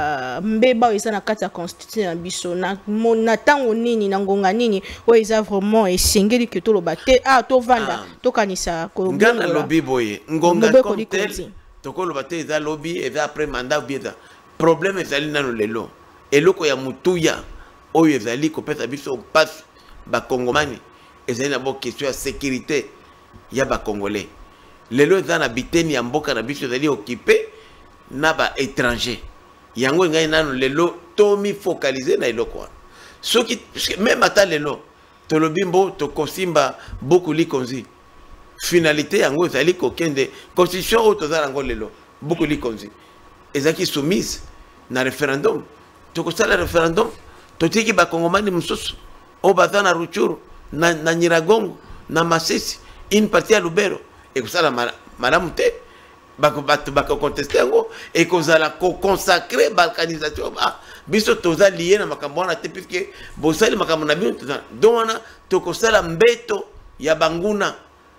mbeba isa na kata constitution biso na tango nini na ngonga nini o isa vraiment esengeli que to lobate to vanda to kanisa ko ngana lobby boye ngonga comme tel to ko lobate isa lobby et après mandat bieza problème ezali nano lelo eloko ya mutuya oyo ezali kopesa biso passe ba congomani ezali na bo question ya sécurité ya ba congolais lelo eza na biteni ya mboka na biso ezali occupé na ba étranger yango ngai nano lelo tomi focaliser na eloko wana soki même ata lelo tolobi mbo tokosimba beaucoup likonzi finalité yango ezali kokende constitution oyo tozala yango lelo beaucoup likonzi ezalaki soumise na référendum tokosala référendum totiki bakongomani mosusu oyo baza na Ruchuru na Nyiragongo na Masisi une partie ya Lubero ekosala malamu te bako contester yango et kozala ko consacrer balkanisation biso toza lié na makambo wana te puisque bosali makambo na bino donc wana tokosala mbeto ya banguna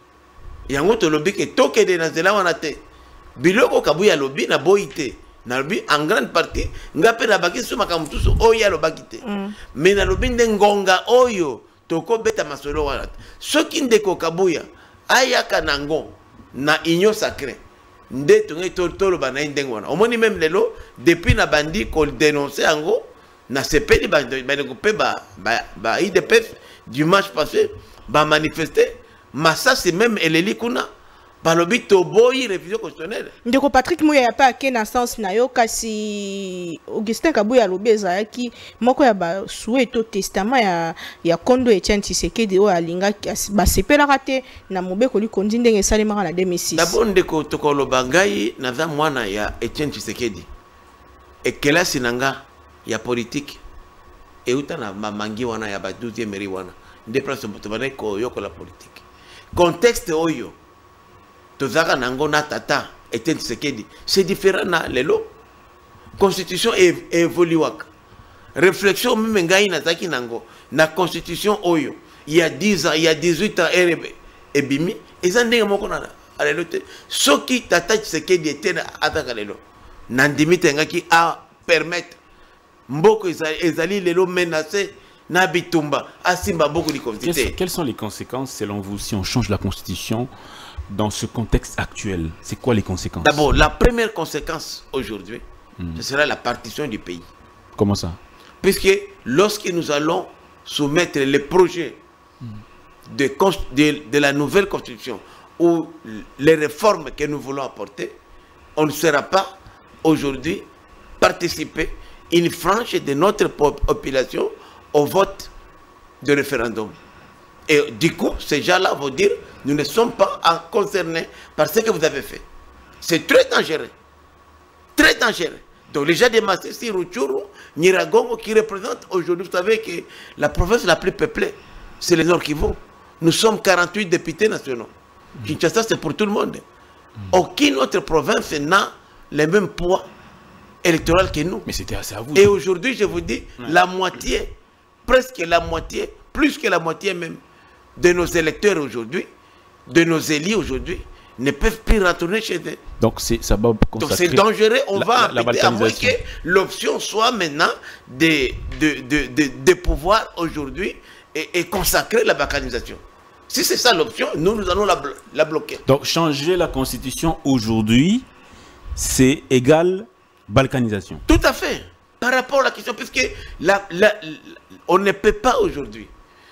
yango tolobi ke tokende na nzela wana te biloko kabuya lobi na boyi te na lobi en grande partie ngape na baki so makambo tuso oyo alobaki te mais na lobi nde ngonga oyo tokobeta masolo wana soki ndeko kabuya ayaka nango na union sacrée nde tongai toloba na ndengo wana omoni même lelo depuis na bandi ko dénoncer yango na sepeli ba pe ba IDPF dimanche passé ba manifester Massassi même eleli kuna balobi toboyi révision constitutionnelle. Ndeko Patrick Mouya ya pa ke na sens na yo kasi Augustin Kabuya lobi ezalaki moko ya ba souhaito testament ya Kondo Etienne Tshisekedi o alinga ba sepelaka te na mobeko likondi ndenge esalemaka na 2006. D'abord ndeko tokoloba ngai naza mwana ya Etienne Tshisekedi ekelasi nanga ya politique euta na mamangi wana ya ba 12e mairie wana nde place tobane ko yokola politique contexte oyo tozaka nango na tata Etienne Tshisekedi c'est différent na lelo constitution évoluwaka réflexion même ngai nazaki nango na constitution oyo il y a 10 ans il y a 18 ans et bimi eza ndenge moko na lelo te soki tata Tshisekedi était ataka lelo nandimi tengaki a permettre mboko ezali lelo menacé na bitumba asimba beaucoup de constitution. Quelles sont les conséquences selon vous si on change la constitution dans ce contexte actuel? C'est quoi les conséquences? D'abord, la première conséquence aujourd'hui, ce sera la partition du pays. Comment ça? Puisque lorsque nous allons soumettre les projets de la nouvelle constitution ou les réformes que nous voulons apporter, on ne sera pas aujourd'hui participer une frange de notre population au vote de référendum. Et du coup, ces gens-là vont dire, nous ne sommes pas concernés par ce que vous avez fait. C'est très dangereux. Très dangereux. Donc les gens de Massissi, Rutshuru, Nyiragongo, qui représentent aujourd'hui, vous savez que la province la plus peuplée, c'est le Nord Kivu. Nous sommes 48 députés nationaux. Kinshasa, c'est pour tout le monde. Aucune autre province n'a le même poids électoral que nous. Mais c'était assez à vous. Et aujourd'hui, je vous dis, la moitié, presque la moitié, plus que la moitié même, de nos électeurs aujourd'hui, de nos élus aujourd'hui, ne peuvent plus retourner chez eux. Donc c'est dangereux, on va habiter à moins que l'option soit maintenant de pouvoir aujourd'hui et consacrer la balkanisation. Si c'est ça l'option, nous allons la bloquer. Donc changer la constitution aujourd'hui, c'est égal balkanisation. Tout à fait. Par rapport à la question, puisque on ne peut pas aujourd'hui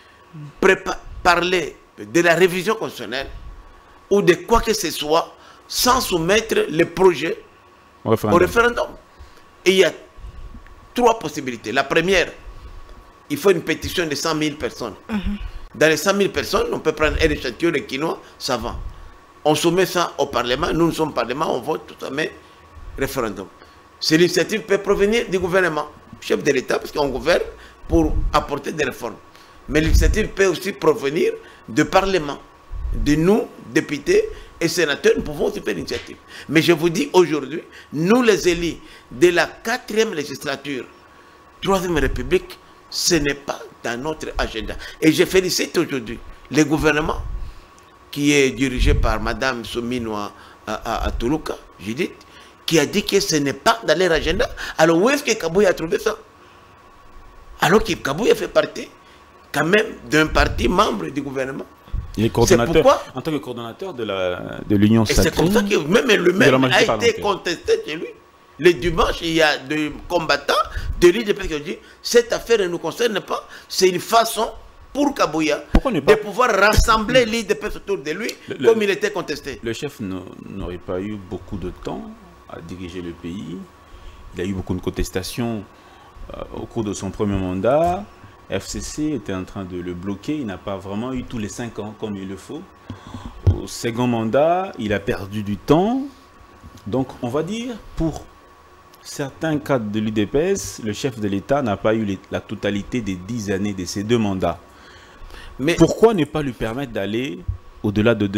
parler de la révision constitutionnelle ou de quoi que ce soit sans soumettre les projets au référendum. Et il y a trois possibilités. La première, il faut une pétition de 100 000 personnes. Dans les 100 000 personnes, on peut prendre un échantillon de quinoa, ça va. On soumet ça au Parlement, nous sommes Parlement, on vote tout ça, mais référendum. Cette initiative peut provenir du gouvernement, chef de l'État, parce qu'on gouverne pour apporter des réformes. Mais l'initiative peut aussi provenir du Parlement, de nous, députés et sénateurs, nous pouvons aussi faire l'initiative. Mais je vous dis aujourd'hui, nous les élus de la 4e législature, 3e République, ce n'est pas dans notre agenda. Et je félicite aujourd'hui le gouvernement qui est dirigé par Mme Souminoa à Toulouka, Judith, qui a dit que ce n'est pas dans leur agenda. Alors où est-ce que Kabouya a trouvé ça? Alors que Kabouya fait partie quand même d'un parti membre du gouvernement. Il est coordonnateur, en tant que coordonnateur de l'Union sacrée. Et c'est comme ça que même le même a été contesté chez lui. Le dimanche, il y a des combattants de l'IDP qui ont dit cette affaire ne nous concerne pas, c'est une façon pour Kabouya de pouvoir rassembler l'IDP autour de lui comme il était contesté. Le chef n'aurait pas eu beaucoup de temps à diriger le pays. Il a eu beaucoup de contestations au cours de son premier mandat. FCC était en train de le bloquer. Il n'a pas vraiment eu tous les 5 ans comme il le faut. Au second mandat, il a perdu du temps. Donc, on va dire, pour certains cadres de l'UDPS, le chef de l'État n'a pas eu la totalité des 10 années de ces 2 mandats. Mais pourquoi ne pas lui permettre d'aller au-delà de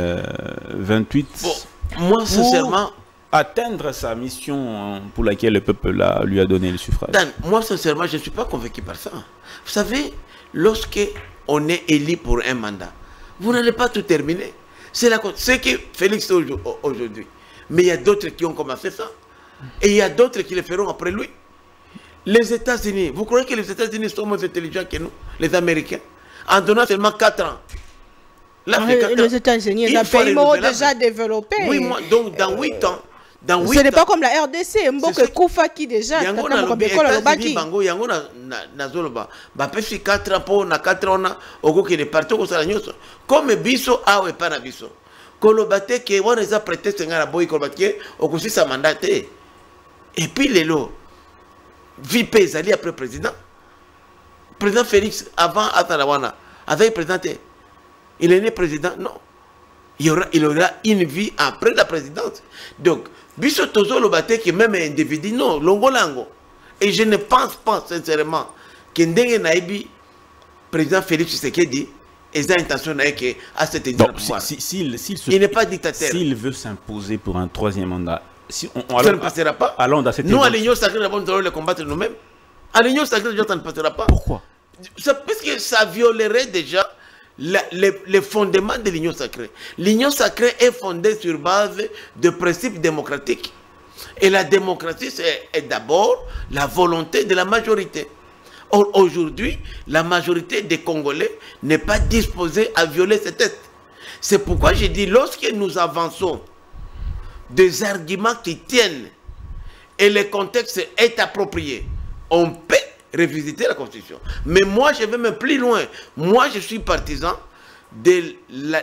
2028 moi, sincèrement, atteindre sa mission pour laquelle le peuple lui a donné le suffrage? Dan, moi, sincèrement, je ne suis pas convaincu par ça. Vous savez, lorsque on est élu pour un mandat, vous n'allez pas tout terminer. C'est ce que Félix fait aujourd'hui. Mais il y a d'autres qui ont commencé ça. Et il y a d'autres qui le feront après lui. Les États-Unis, vous croyez que les États-Unis sont moins intelligents que nous, les Américains, en donnant seulement 4 ans? Les États-Unis, c'est un pays déjà développé. Oui, moi, donc dans 8 ans, ce n'est pas comme la RDC, Mboke Koufa qui déjà a 4 ans pour 4 ans, comme Bisso, ah ouais, pas na Bisso. kolobate ke wana eza prétexte nga na boyi kolobate okosisa mandat te. Et puis lelo VP ezali après président Félix avant Atalawana avait présenté, il est né président, non, il aura une vie après la présidence. Donc biso tozo lobate que même un individu non longolango. Et je ne pense pas sincèrement que ndenge naibi président Félix Tshisekedi ait intention que à cette il n'est pas dictateur. S'il veut s'imposer pour un troisième mandat, si ça ne passera pas. Allons dans cette nous à l'Union sacrée, nous allons le combattre nous-mêmes. À l'Union sacrée, ça ne passera pas. Pourquoi? Parce que ça violerait déjà les fondements de l'Union sacrée. L'Union sacrée est fondée sur base de principes démocratiques. Et la démocratie, c'est d'abord la volonté de la majorité. Or, aujourd'hui, la majorité des Congolais n'est pas disposée à violer ces textes. C'est pourquoi je dis, lorsque nous avançons des arguments qui tiennent et le contexte est approprié, on peut revisiter la Constitution. Mais moi, je vais même plus loin. Moi, je suis partisan de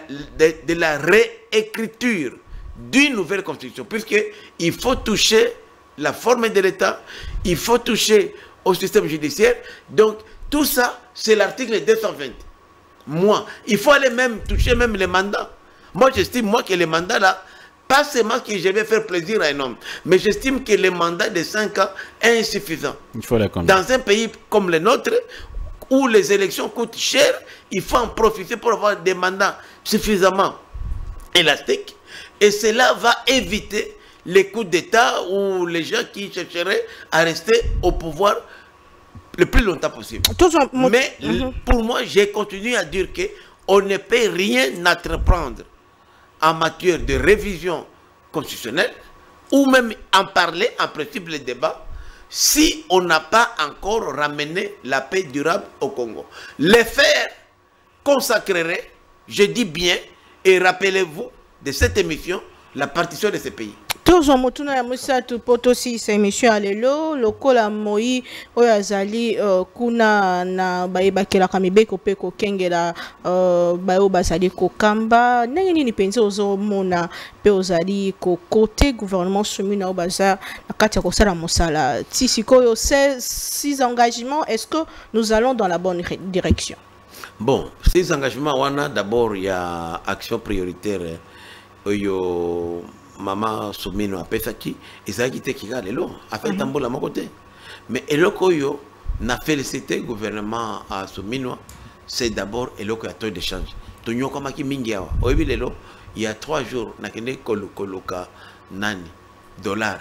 la réécriture d'une nouvelle Constitution, puisqu'il faut toucher la forme de l'État, il faut toucher au système judiciaire. Donc, tout ça, c'est l'article 220. Moi, il faut aller même toucher même les mandats. Moi, j'estime, moi, que les mandats là, pas seulement que je vais faire plaisir à un homme, mais j'estime que le mandat de 5 ans est insuffisant. Il faut dans un pays comme le nôtre, où les élections coûtent cher, il faut en profiter pour avoir des mandats suffisamment élastiques. Et cela va éviter les coups d'État ou les gens qui chercheraient à rester au pouvoir le plus longtemps possible. Mais pour moi, j'ai continué à dire qu'on ne peut rien entreprendre en matière de révision constitutionnelle ou même en parler en principe le débat si on n'a pas encore ramené la paix durable au Congo. Les faire consacrerait, je dis bien, et rappelez-vous de cette émission, la partition de ces pays. Tozo motuna ya musatu potosi sa émission alelo lokola moi oyazali kuna na bayebakela kamibeko pe ko kengela bayo basali ko kamba ndenge nini penze ozo mona pe ozali ko côté gouvernement soumis na obaza na kati ya kosala mosala tisikoyo ces engagements, est-ce que nous allons dans la bonne direction? Bon, ces engagements wana d'abord il y a action prioritaire yo Maman Soumino a pesaki, et ça a quitté Kigali, a fait tambour à mon côté. Mais Eloko yo n'a félicité le gouvernement à Soumino, c'est d'abord Eloko a taux d'échange. Tonyo Kamaki Mingiawa, il y a 3 jours, n'a qu'une koloka nani, dollars,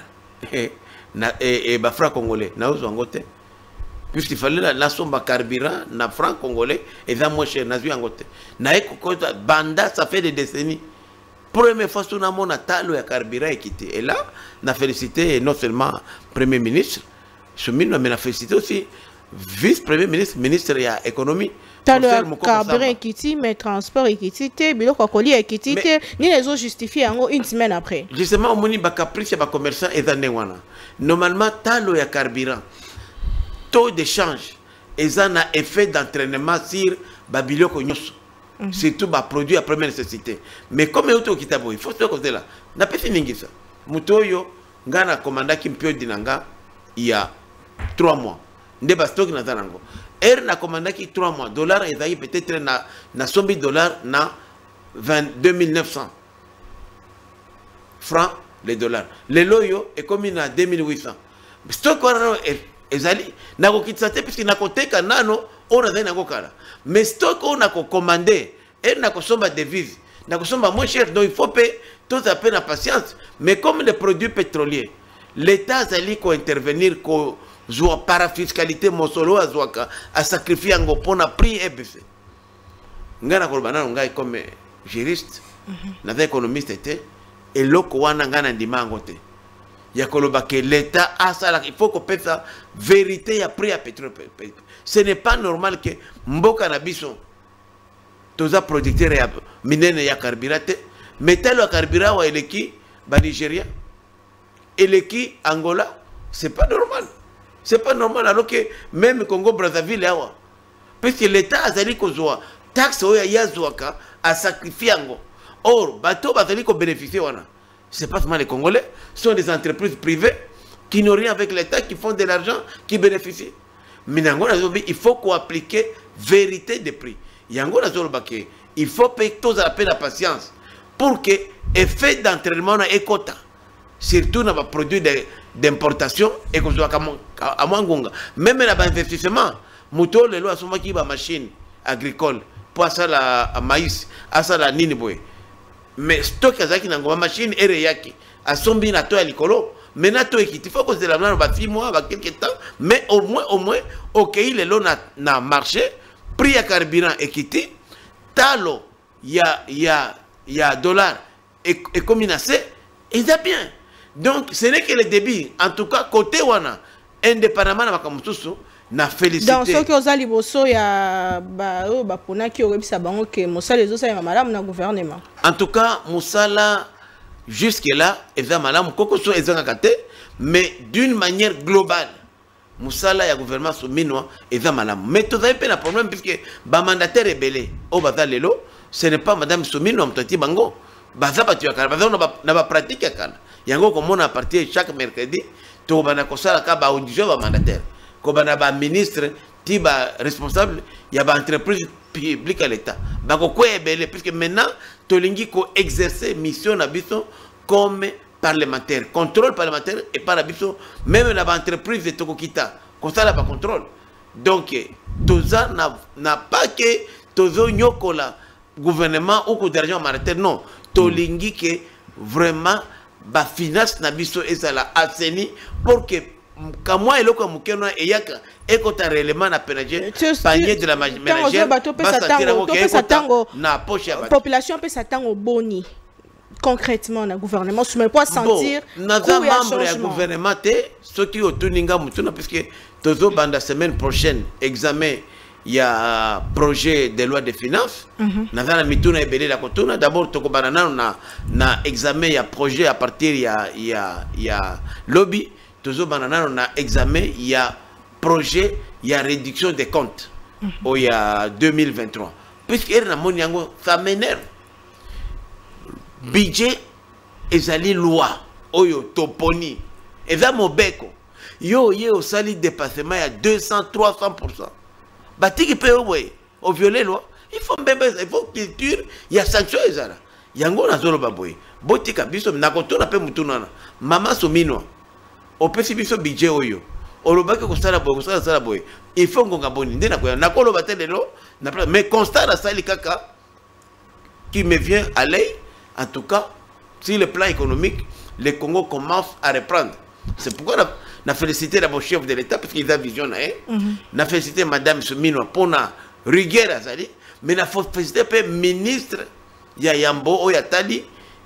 et franc congolais, n'a pas angoté. Puisqu'il fallait la somme carburant, na franc congolais, et ça moins cher, n'a pas angoté. N'a pas banda, ça fait des décennies. Première fois, nous avons talo ya carburant équité. Et là, on a félicité non seulement le Premier ministre, mais on a félicité aussi vice-premier ministre, ministre de l'économie. Talo ya carburant équité, mais transport équité, bilo kwa colis équité, ni les autres justifiés une semaine après. Justement, on a des caprices et des commerçants et des wana. Normalement, talo ya carburant, taux d'échange, ils ont un effet d'entraînement sur Babylon Konyoso. Surtout les produits à première nécessité. Mais comme il faut se côté là. N'a pas fini ça. Mutoyo, ngana commanda qui me dinanga il y a 3 mois. Ndeba stock na zanango. Na commanda qui 3 mois. Dollar et peut-être na $100 na 2900 francs les dollars. Les loyo est comme à 2800. Stock ezali na ko kitsate puisque na ko teka nano on a na ko kala. Mais stock on a commandé et na ko somba devise na ko somba moins cher, donc il faut payer tout à peine la patience. Mais comme les produits pétroliers, l'État azali ko intervenir ko zoa parafiscalité mosolo azwaka a sacrifier ngo pona prix EBC. Ngana ko banana ngai comme juriste na économiste était et loko wana ngana ndima ngote. Il que l'État a ça, il faut qu'on paie ça. Vérité, il y a prix à pétrole. Ce n'est pas normal que Mboka Nabison, tous les producteurs minés ya carburant, mettez le carburant ou eleki, Nigeria, eleki Angola, c'est pas normal. C'est pas normal alors que même Congo Brazzaville parce que l'État a dit qu'on taxe oya yazwaka a sacrifié Ango. Or, bateau, batali qu'on bénéficie, c'est pas seulement les Congolais, ce sont des entreprises privées qui n'ont rien avec l'État, qui font de l'argent, qui bénéficient. Mais il faut qu'on applique vérité des prix. Il faut payer tous à la peine la patience pour que l'effet d'entraînement ait quota. Surtout dans les produits d'importation et qu'on soit à Mwangunga. Même dans l'investissement, Mouto, les lois sont qui machine agricole pour ça la maïs, à ça la niniboé. Mais stock azaki na ngoma machine ereyaki a sombi na to ya likolo mais na to ekiti il faut que de la blanc ba 6 mois ba quelque temps mais au moins OK le lo na marché prix ya carburant ekiti talo ya dollar et comme il a c'est il est bien donc ce n'est que le débit en tout cas côté wana indépendamment na bakamususu na félicité donc ceux qui ont liboso ya ba pona ki orebisa bango ke mosala ezo sa malamu na gouvernement en tout cas musala jusque là eza malamu koko so ezanga kate mais d'une manière globale musala ya gouvernement sominwa eza malamu mais tout ça pe na problème puisque ba mandataire rebelle au baza lelo ce n'est pas madame Sominwa mtoti bango baza batu ya kala baza na ba pratique ya kala yango komona à partir chaque mercredi to bana kosala ka ba audition ba mandataire ko bana ba ministre ti ba responsable ya ba entreprise publique à l'état ba ko ebele puisque maintenant tolingi ko exercer mission na biso comme parlementaire contrôle parlementaire et par biso même na ba entreprise de tokokita ko sala ba contrôle donc toza na pas que tozo nyokola gouvernement ou ko d'argent mandataire non tolingi que vraiment ba finance na biso ezala assaini pour que kamwa eloko mukeno eyaka ekota réellement na pénager panier de la ménagère na poche population peut s'attendre au boni concrètement na gouvernement je me pas sentir naza membre ya gouvernement te ceux qui otuninga mutuna parce que tozo banda semaine prochaine examen il y a projet de loi de finances naza na mituna ebele la kotuna d'abord toko banana na examen il y a projet à partir il y a lobby toujours banana on a examen il y a projet il y a réduction des comptes il y a 2023 puisque ça m'énerve budget ezali loi oyo toponi eza mobeko yo au sali dépassement il y a 200-300%. Batiki pe au violer loi il faut culture il y a sanction ezala yango na zolo baboy botika biso na kotona pe mutunana mama Sominwa opesi biso budget oyo olobaki kosala boy il faut ngonga boni ndena ko na koloba telelo mais constat la sali kaka qui me vient à l'œil en tout cas sur le plan économique le Congo commence à reprendre c'est pourquoi na félicité d'abord chef de l'état parce qu'il a vision na félicité madame Sominwa pour na rigueur azali mais na félicité pe ministre ya Yambo oyatali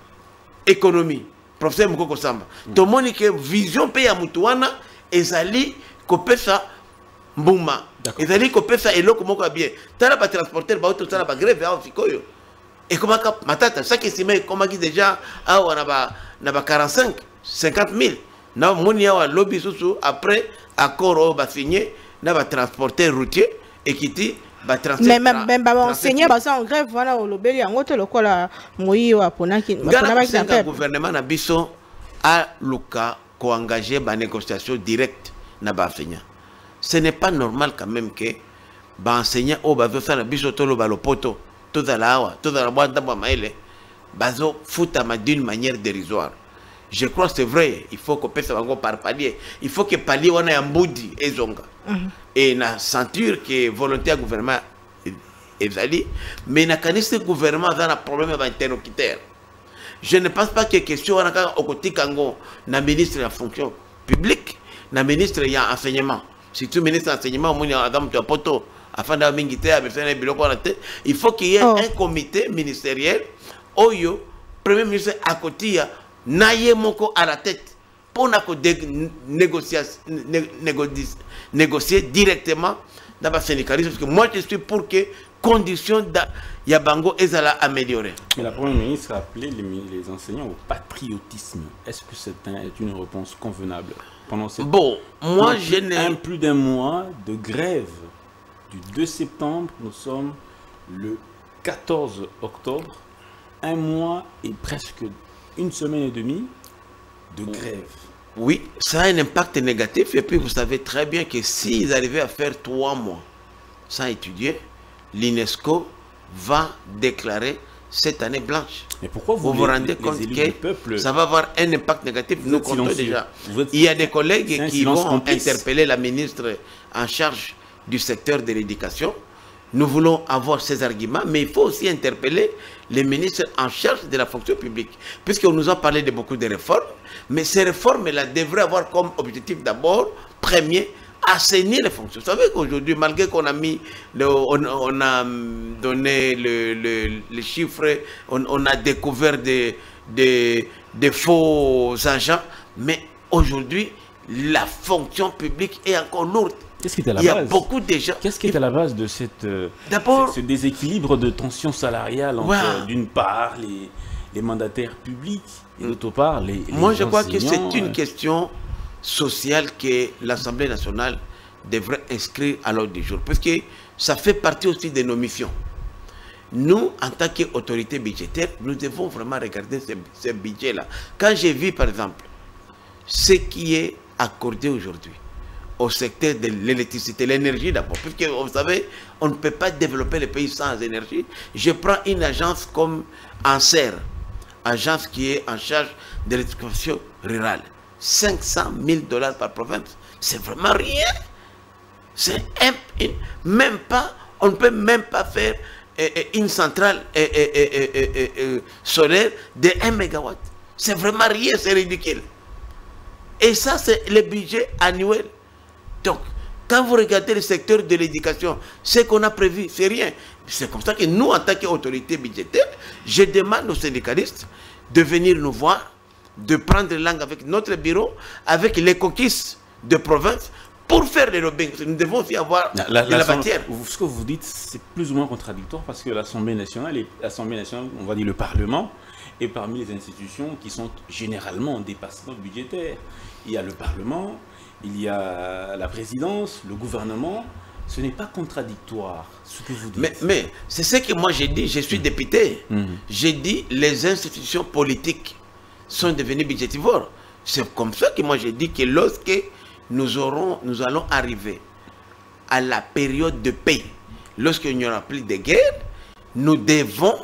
économie professeur Mukoko Samba to moni que vision pe ya mutu wana ezali kopesa mbuma ezali kopesa eloko moko bien tala ba transporteur ba auto tala ba grève ya fikoyo et comment matata chaque estimé comment qui déjà awa na ba 45 50 000 na moni awa lobby susu après accord ba signé na ba transporteur routier et qui mais même ba enseigner ba en grève voilà au lobeli yango to lokola moyi wa ponaki le gouvernement na biso a luka ko engager ba négociation directe na ba enseignant ce n'est pas normal quand même que ba enseignant o ba faire na biso to lo ba lopoto to za la awa to za la banda ba maile bazo futa ma d'une manière dérisoire je crois c'est vrai il faut que pesa bango par palier il faut que palier wana ya mbudi ezonga et na sentir que volonté à gouvernement ezali mais na kanisi gouvernement a un problème avec interlocuteur je ne pense pas que question wana kaka okotikango na ministre de la fonction publique na ministre ya enseignement surtout ministre de l'enseignement moni adam to poto afin da mingi te abefena biloko na te il faut qu'il y ait un comité ministériel oyo premier ministre akotia naye moko à la tête pour négocier directement dans le syndicalisme parce que moi je suis pour que conditions Yabango ezala améliorées. Mais la première ministre a appelé les enseignants au patriotisme. Est-ce que c'est une réponse convenable pendant cette moi je n'ai plus d'un mois de grève du 2 septembre, nous sommes le 14 octobre. 1 mois et presque 1 semaine et demie de grève. Oui, ça a un impact négatif. Et puis vous savez très bien que s'ils arrivaient à faire 3 mois sans étudier, l'UNESCO va déclarer cette année blanche. Mais pourquoi vous vous rendez compte que ça va avoir un impact négatif? Nous comptons déjà. Il y a des collègues qui vont interpeller la ministre en charge du secteur de l'éducation. Nous voulons avoir ces arguments, mais il faut aussi interpeller les ministres en charge de la fonction publique. Puisqu'on nous a parlé de beaucoup de réformes, mais ces réformes-là devraient avoir comme objectif d'abord, premier, assainir les fonctions. Vous savez qu'aujourd'hui, malgré qu'on a mis, on a donné les chiffres, on a découvert des faux agents, mais aujourd'hui, la fonction publique est encore lourde. Qu'est-ce qui est à la base? Il y a beaucoup de gens. Qu'est-ce qui est à la base de ce déséquilibre de tension salariale entre, d'une part, les mandataires publics et d'autre part, les Moi, je crois que c'est une question sociale que l'Assemblée nationale devrait inscrire à l'ordre du jour. Parce que ça fait partie aussi de nos missions. Nous, en tant qu'autorité budgétaire, nous devons vraiment regarder ce budget-là. Quand j'ai vu, par exemple, ce qui est accordé aujourd'hui au secteur de l'électricité, l'énergie d'abord, puisque vous savez, on ne peut pas développer le pays sans énergie. Je prends une agence comme ANSER, agence qui est en charge de l'éducation rurale. 500 000 $ par province, c'est vraiment rien. C'est même pas, on ne peut même pas faire une centrale solaire de 1 MW. C'est vraiment rien, c'est ridicule. Et ça, c'est le budget annuel. Donc, quand vous regardez le secteur de l'éducation, ce qu'on a prévu, c'est rien. C'est comme ça que nous, en tant qu'autorité budgétaire, je demande aux syndicalistes de venir nous voir, de prendre langue avec notre bureau, avec les coquistes de province, pour faire le lobbying. Nous devons aussi avoir de la matière. Ce que vous dites, c'est plus ou moins contradictoire, parce que l'Assemblée nationale, on va dire le Parlement, est parmi les institutions qui sont généralement en dépassement budgétaire. Il y a le Parlement, il y a la présidence, le gouvernement. Ce n'est pas contradictoire, ce que vous dites. Mais c'est ce que moi j'ai dit, je suis député. J'ai dit les institutions politiques sont devenues budgétivores. C'est comme ça que moi j'ai dit que lorsque nous allons arriver à la période de paix, lorsqu'il n'y aura plus de guerre, nous devons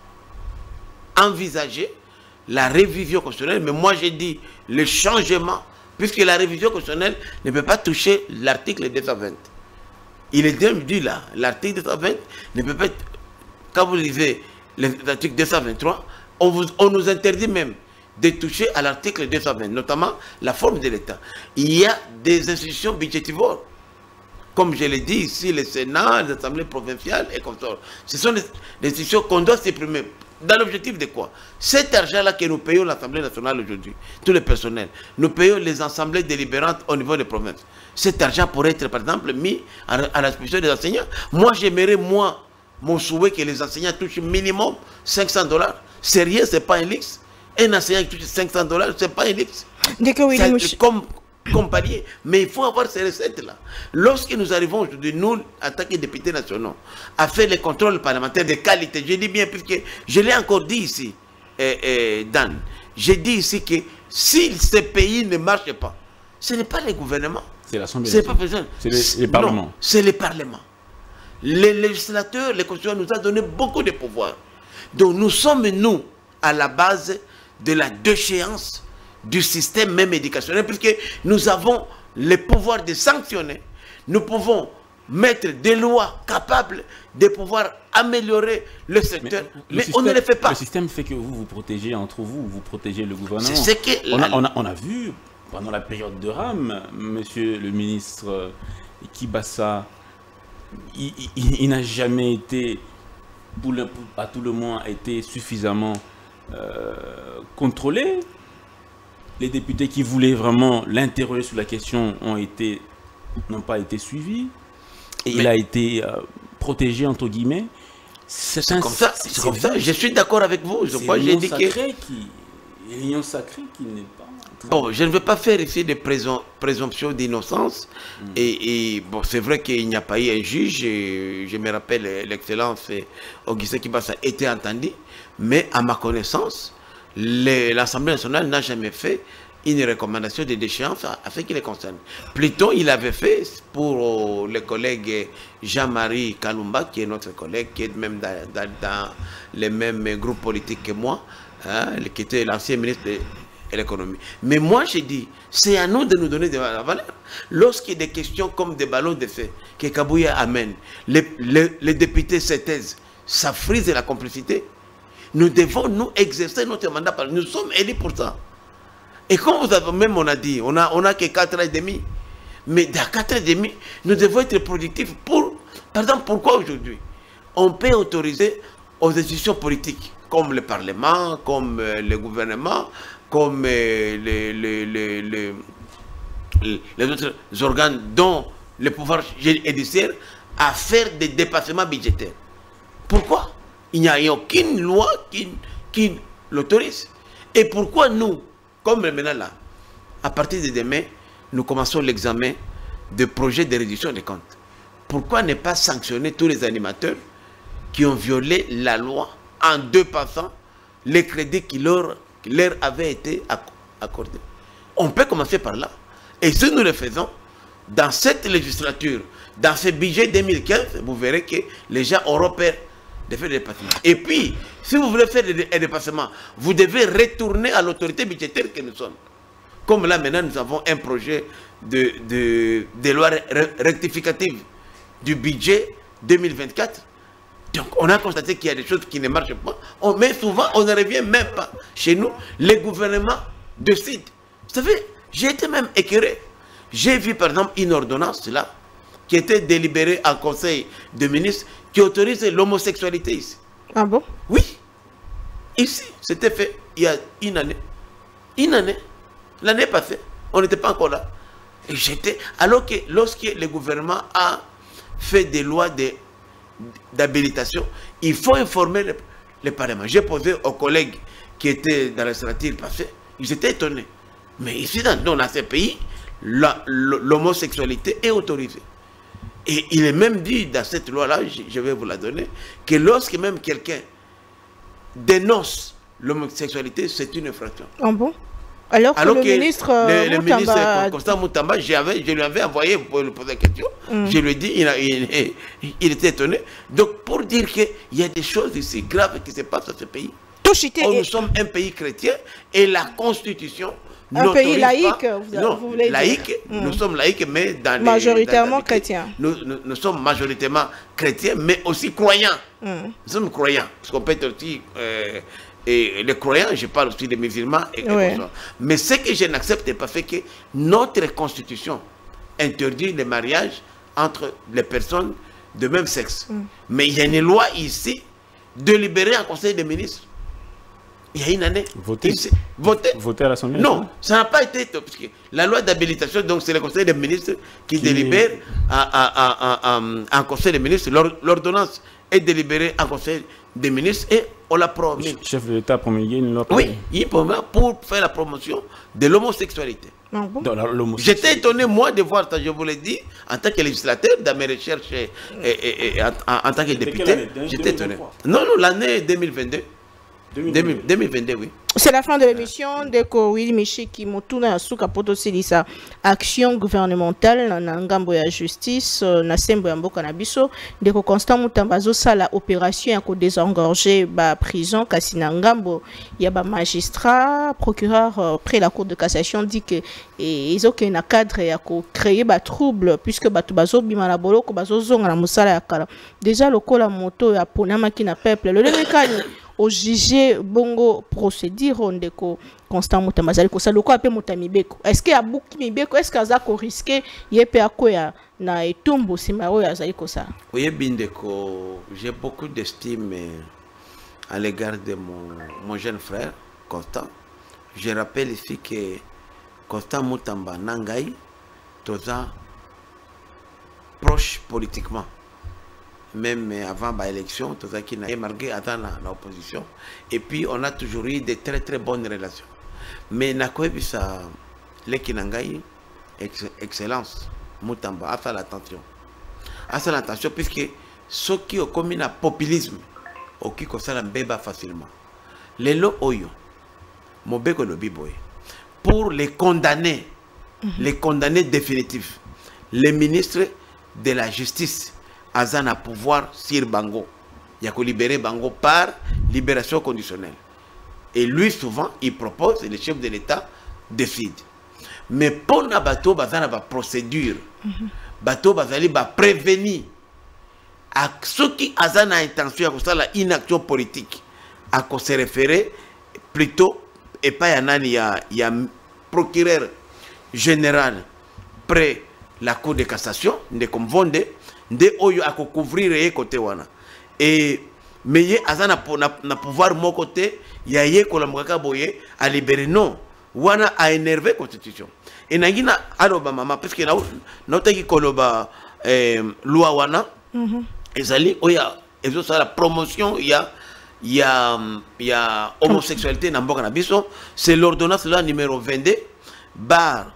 envisager la révision constitutionnelle. Mais moi j'ai dit le changement, puisque la révision constitutionnelle ne peut pas toucher l'article 220. Il est dit là, l'article 220 ne peut pas être, quand vous lisez l'article 223, on nous interdit même de toucher à l'article 220, notamment la forme de l'État. Il y a des institutions budgétivores, comme je l'ai dit ici, le Sénat, les assemblées provinciales et consorts. Ce sont des institutions qu'on doit supprimer. Dans l'objectif de quoi? Cet argent-là que nous payons l'Assemblée nationale aujourd'hui, tout le personnel, nous payons les assemblées délibérantes au niveau des provinces. Cet argent pourrait être, par exemple, mis à la disposition des enseignants. Moi, j'aimerais, mon souhait que les enseignants touchent minimum 500 $. C'est rien, c'est pas un luxe. Un enseignant qui touche 500 $, c'est pas un luxe. C'est comme palier. Mais il faut avoir ces recettes-là. Lorsque nous arrivons aujourd'hui, nous, en tant que députés nationaux, à faire les contrôles parlementaires de qualité, je dis bien, puisque je l'ai encore dit ici, Dan, j'ai dit ici que si ce pays ne marche pas, ce n'est pas le gouvernement. C'est l'Assemblée. C'est pas besoin. C'est les parlements. C'est les parlements. Les législateurs, les constitutions nous ont donné beaucoup de pouvoirs. Donc nous sommes, nous, à la base de la déchéance du système même éducationnel, puisque nous avons le pouvoir de sanctionner. Nous pouvons mettre des lois capables de pouvoir améliorer le secteur, mais on ne le fait pas. Le système fait que vous protégez entre vous, vous protégez le gouvernement. C'est ce que on a vu pendant la période de RAM, monsieur le ministre Kibassa, il n'a jamais été, à tout le moins, été suffisamment contrôlé. Les députés qui voulaient vraiment l'interroger sur la question n'ont pas été suivis. Et il a été protégé, entre guillemets. C'est comme ça. Je suis d'accord avec vous. Je crois que j'ai dit l'union sacrée qui n'est pas Bon, je ne veux pas faire ici de présomption d'innocence. Et bon, c'est vrai qu'il n'y a pas eu un juge. Et je me rappelle, l'excellence Augustin Kibasa était entendu. Mais à ma connaissance, l'Assemblée nationale n'a jamais fait une recommandation de déchéance à ce qui les concerne. Plutôt, il avait fait pour le collègue Jean-Marie Kalumba, qui est notre collègue, qui est même dans les mêmes groupes politiques que moi, hein, qui était l'ancien ministre de l'économie. Mais moi, j'ai dit, c'est à nous de nous donner de la valeur. Lorsqu'il y a des questions comme des ballons de feu que Kabouya amène, les députés se taisent, ça frise la complicité. Nous devons, nous, exercer notre mandat. Nous sommes élus pour ça. Et comme vous avez même, on a dit, on a que 4 ans et demi. Mais dans 4 ans et demi, nous devons être productifs pour... Par exemple, pourquoi aujourd'hui on peut autoriser aux institutions politiques, comme le Parlement, comme le gouvernement, comme les autres organes dont le pouvoir judiciaire, à faire des dépassements budgétaires. Pourquoi? Il n'y a aucune loi qui l'autorise. Et pourquoi nous, comme maintenant là, à partir de demain, nous commençons l'examen de projets de réduction des comptes. Pourquoi ne pas sanctionner tous les animateurs qui ont violé la loi en dépassant les crédits qui leur avaient été accordés? On peut commencer par là. Et si nous le faisons, dans cette législature, dans ce budget 2015, vous verrez que les gens auront peur de faire des dépassements. Et puis, si vous voulez faire des dépassements, vous devez retourner à l'autorité budgétaire que nous sommes. Comme là, maintenant, nous avons un projet de loi rectificative du budget 2024. Donc, on a constaté qu'il y a des choses qui ne marchent pas. Mais souvent, on ne revient même pas. Chez nous, les gouvernements décident. Vous savez, j'ai été même écœuré. J'ai vu, par exemple, une ordonnance, là, qui était délibérée en conseil de ministres, qui autorise l'homosexualité ici. Ah bon? Oui. Ici, c'était fait il y a une année. Une année. L'année passée, on n'était pas encore là. Et j'étais... Alors que lorsque le gouvernement a fait des lois d'habilitation, il faut informer le Parlement. J'ai posé aux collègues qui étaient dans la législature passée, ils étaient étonnés. Mais ici, dans ces pays, l'homosexualité est autorisée. Et il est même dit dans cette loi-là, je vais vous la donner, que lorsque même quelqu'un dénonce l'homosexualité, c'est une infraction. Ah bon? Alors que le ministre Constant Moutamba, je lui avais envoyé pour lui poser la question. Je lui ai dit, il était étonné. Donc, pour dire qu'il y a des choses ici graves qui se passent dans ce pays. Nous sommes un pays chrétien et la Constitution... Un pays laïque, vous voulez laïque, dire. Nous sommes laïques, mais majoritairement chrétiens. Nous sommes majoritairement chrétiens, mais aussi croyants. Nous sommes croyants. Parce qu'on peut être aussi... et les croyants, je parle aussi des musulmans. Mais ce que je n'accepte pas, c'est que notre Constitution interdit le mariage entre les personnes de même sexe. Mais il y a une loi ici, délibérée en Conseil des ministres. Il y a une année. Voté à l'Assemblée? Non, ça n'a pas été... Parce que la loi d'habilitation, donc c'est le Conseil des ministres qui délibère en Conseil des ministres. L'ordonnance est délibérée en Conseil des ministres et on la promulgue. Le chef de l'État a promulgué une loi pour faire la promotion de l'homosexualité. J'étais étonné, moi, de voir ça, je vous l'ai dit, en tant que législateur, dans mes recherches en tant que député. J'étais étonné. Non, l'année 2022. 2022, oui. C'est la fin de l'émission de Willy Michi qui motuna suka poto silisa action gouvernementale na ngambo ya justice na sembo ya mboka na biso de ko Constant Moutamba zo sala opération ya ko désengorger ba prison kasi na ngambo ya ba magistrat procureur près la cour de cassation dit que ils ont qu'un cadre ya ko créer ba trouble puisque batu bazo bima na boloko bazo zonga na musala ya kala déjà lokola moto ya ponama ki na peuple le lekani au juger bongo procédure ndeko Constant Moutamba zali ko sa loko ape mutamibeko est-ce que abuki mibeko est-ce que azako risquer yepe akoya na etumbu simaro ya zali ko sa? Oui bindeko, j'ai beaucoup d'estime à l'égard de mon jeune frère Constant. Je rappelle ici que Constant Moutamba nangai toza proche politiquement. Même avant l'élection, tout ça qui n'a malgré dans l'opposition. Et puis on a toujours eu de très très bonnes relations. mais nakoyebisa leki na ngai excellence Mutamba à l'attention puisque ceux qui ont commis le populisme ou qui concernent mbeba facilement lelo oyo mobeko lobi boye pour les condamner définitifs les ministres de la justice azana pouvoir sur bango ya ko libérer bango par libération conditionnelle et lui souvent il propose et le chef de l'État décide. Mais pour na bateau bazana ba procédure bateau bazali ba prévenir à ceux qui azana intention à la inaction politique à se référer plutôt et pas yanani ya procureur général près la cour de cassation de comme vonde de oyo à couvrir et côté wana et mais azana na pouvoir mon côté ya ye ko la mukaka boye à libérer non wana a énervé constitution et nangina aloba mama parce que na otaki koloba loi wana ezali oya ezo la promotion ya homosexualité na mboka na biso c'est l'ordonnance là numéro 22 bar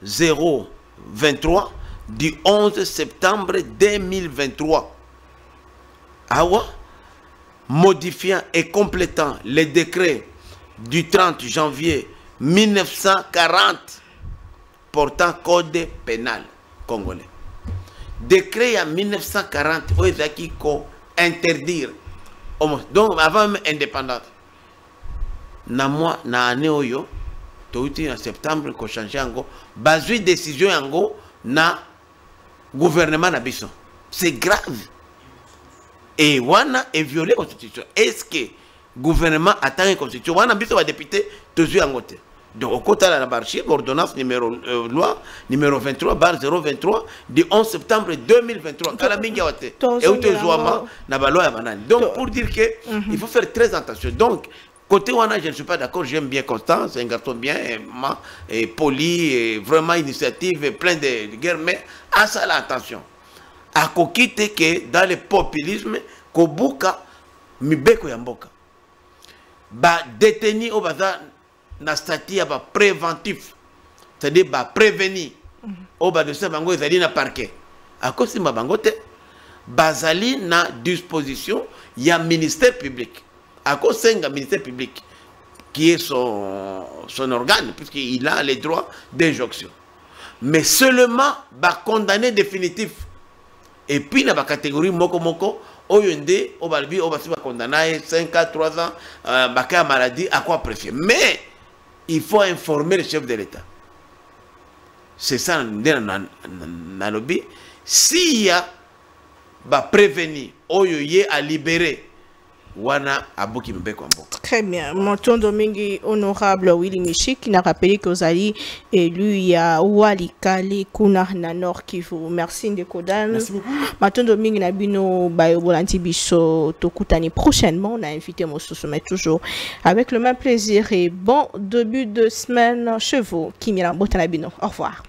023 du 11 septembre 2023 awa modifiant et complétant les décrets du 30 janvier 1940 portant code pénal congolais. Décret en 1940 où ils ont interdire. Donc avant même indépendance. Na moi na année oyo touti en septembre ko changer ngo bazui décision yango na gouvernement na biso. C'est grave. Et wana est violé la constitution. Est-ce que le gouvernement attend la constitution? Wana biso va député toujours en côté. Donc au côté de la barchi, l'ordonnance loi numéro 23 bar 023 du 11 septembre 2023. Donc pour dire que il faut faire très attention. Donc côté wana je ne suis pas d'accord. J'aime bien Constant, c'est un garçon bien et poli et vraiment initiative et plein de guerre, mais à ça l'attention. À kokite que dans le populisme kobuka mibeko ya mboka ba détenu au bazar na statut ba préventif, c'est-à-dire ba prévenir au ba de ça bango ezali na parquet à cause de bango te bazali na disposition ya ministère public à cause de ministère public qui est son organe puisqu'il a les droits d'injonction, mais seulement ba condamné définitif. Et puis, dans la catégorie Moko, Oyonde, Obalbi, Obasi va condamner 5 à 3 ans, Baka maladie, à quoi préférer. Mais, il faut informer le chef de l'État. C'est ça, Nalobi. S'il y a, prévenir, Oyoye à libérer, Wana Abuki Mbeko Mboko. Très bien. Monton Domingue, honorable Willy Michi, qui n'a rappelé que vous allez élu à Walikale, Kuna, Nord Kivu. Merci Ndekodan. Merci beaucoup. Monton Domingue, Nabino, Bayobolanti Biso, Tokutani. Prochainement, on a invité Mossoussou, mais toujours avec le même plaisir et bon début de semaine chez vous. Kimira Botanabino. Au revoir.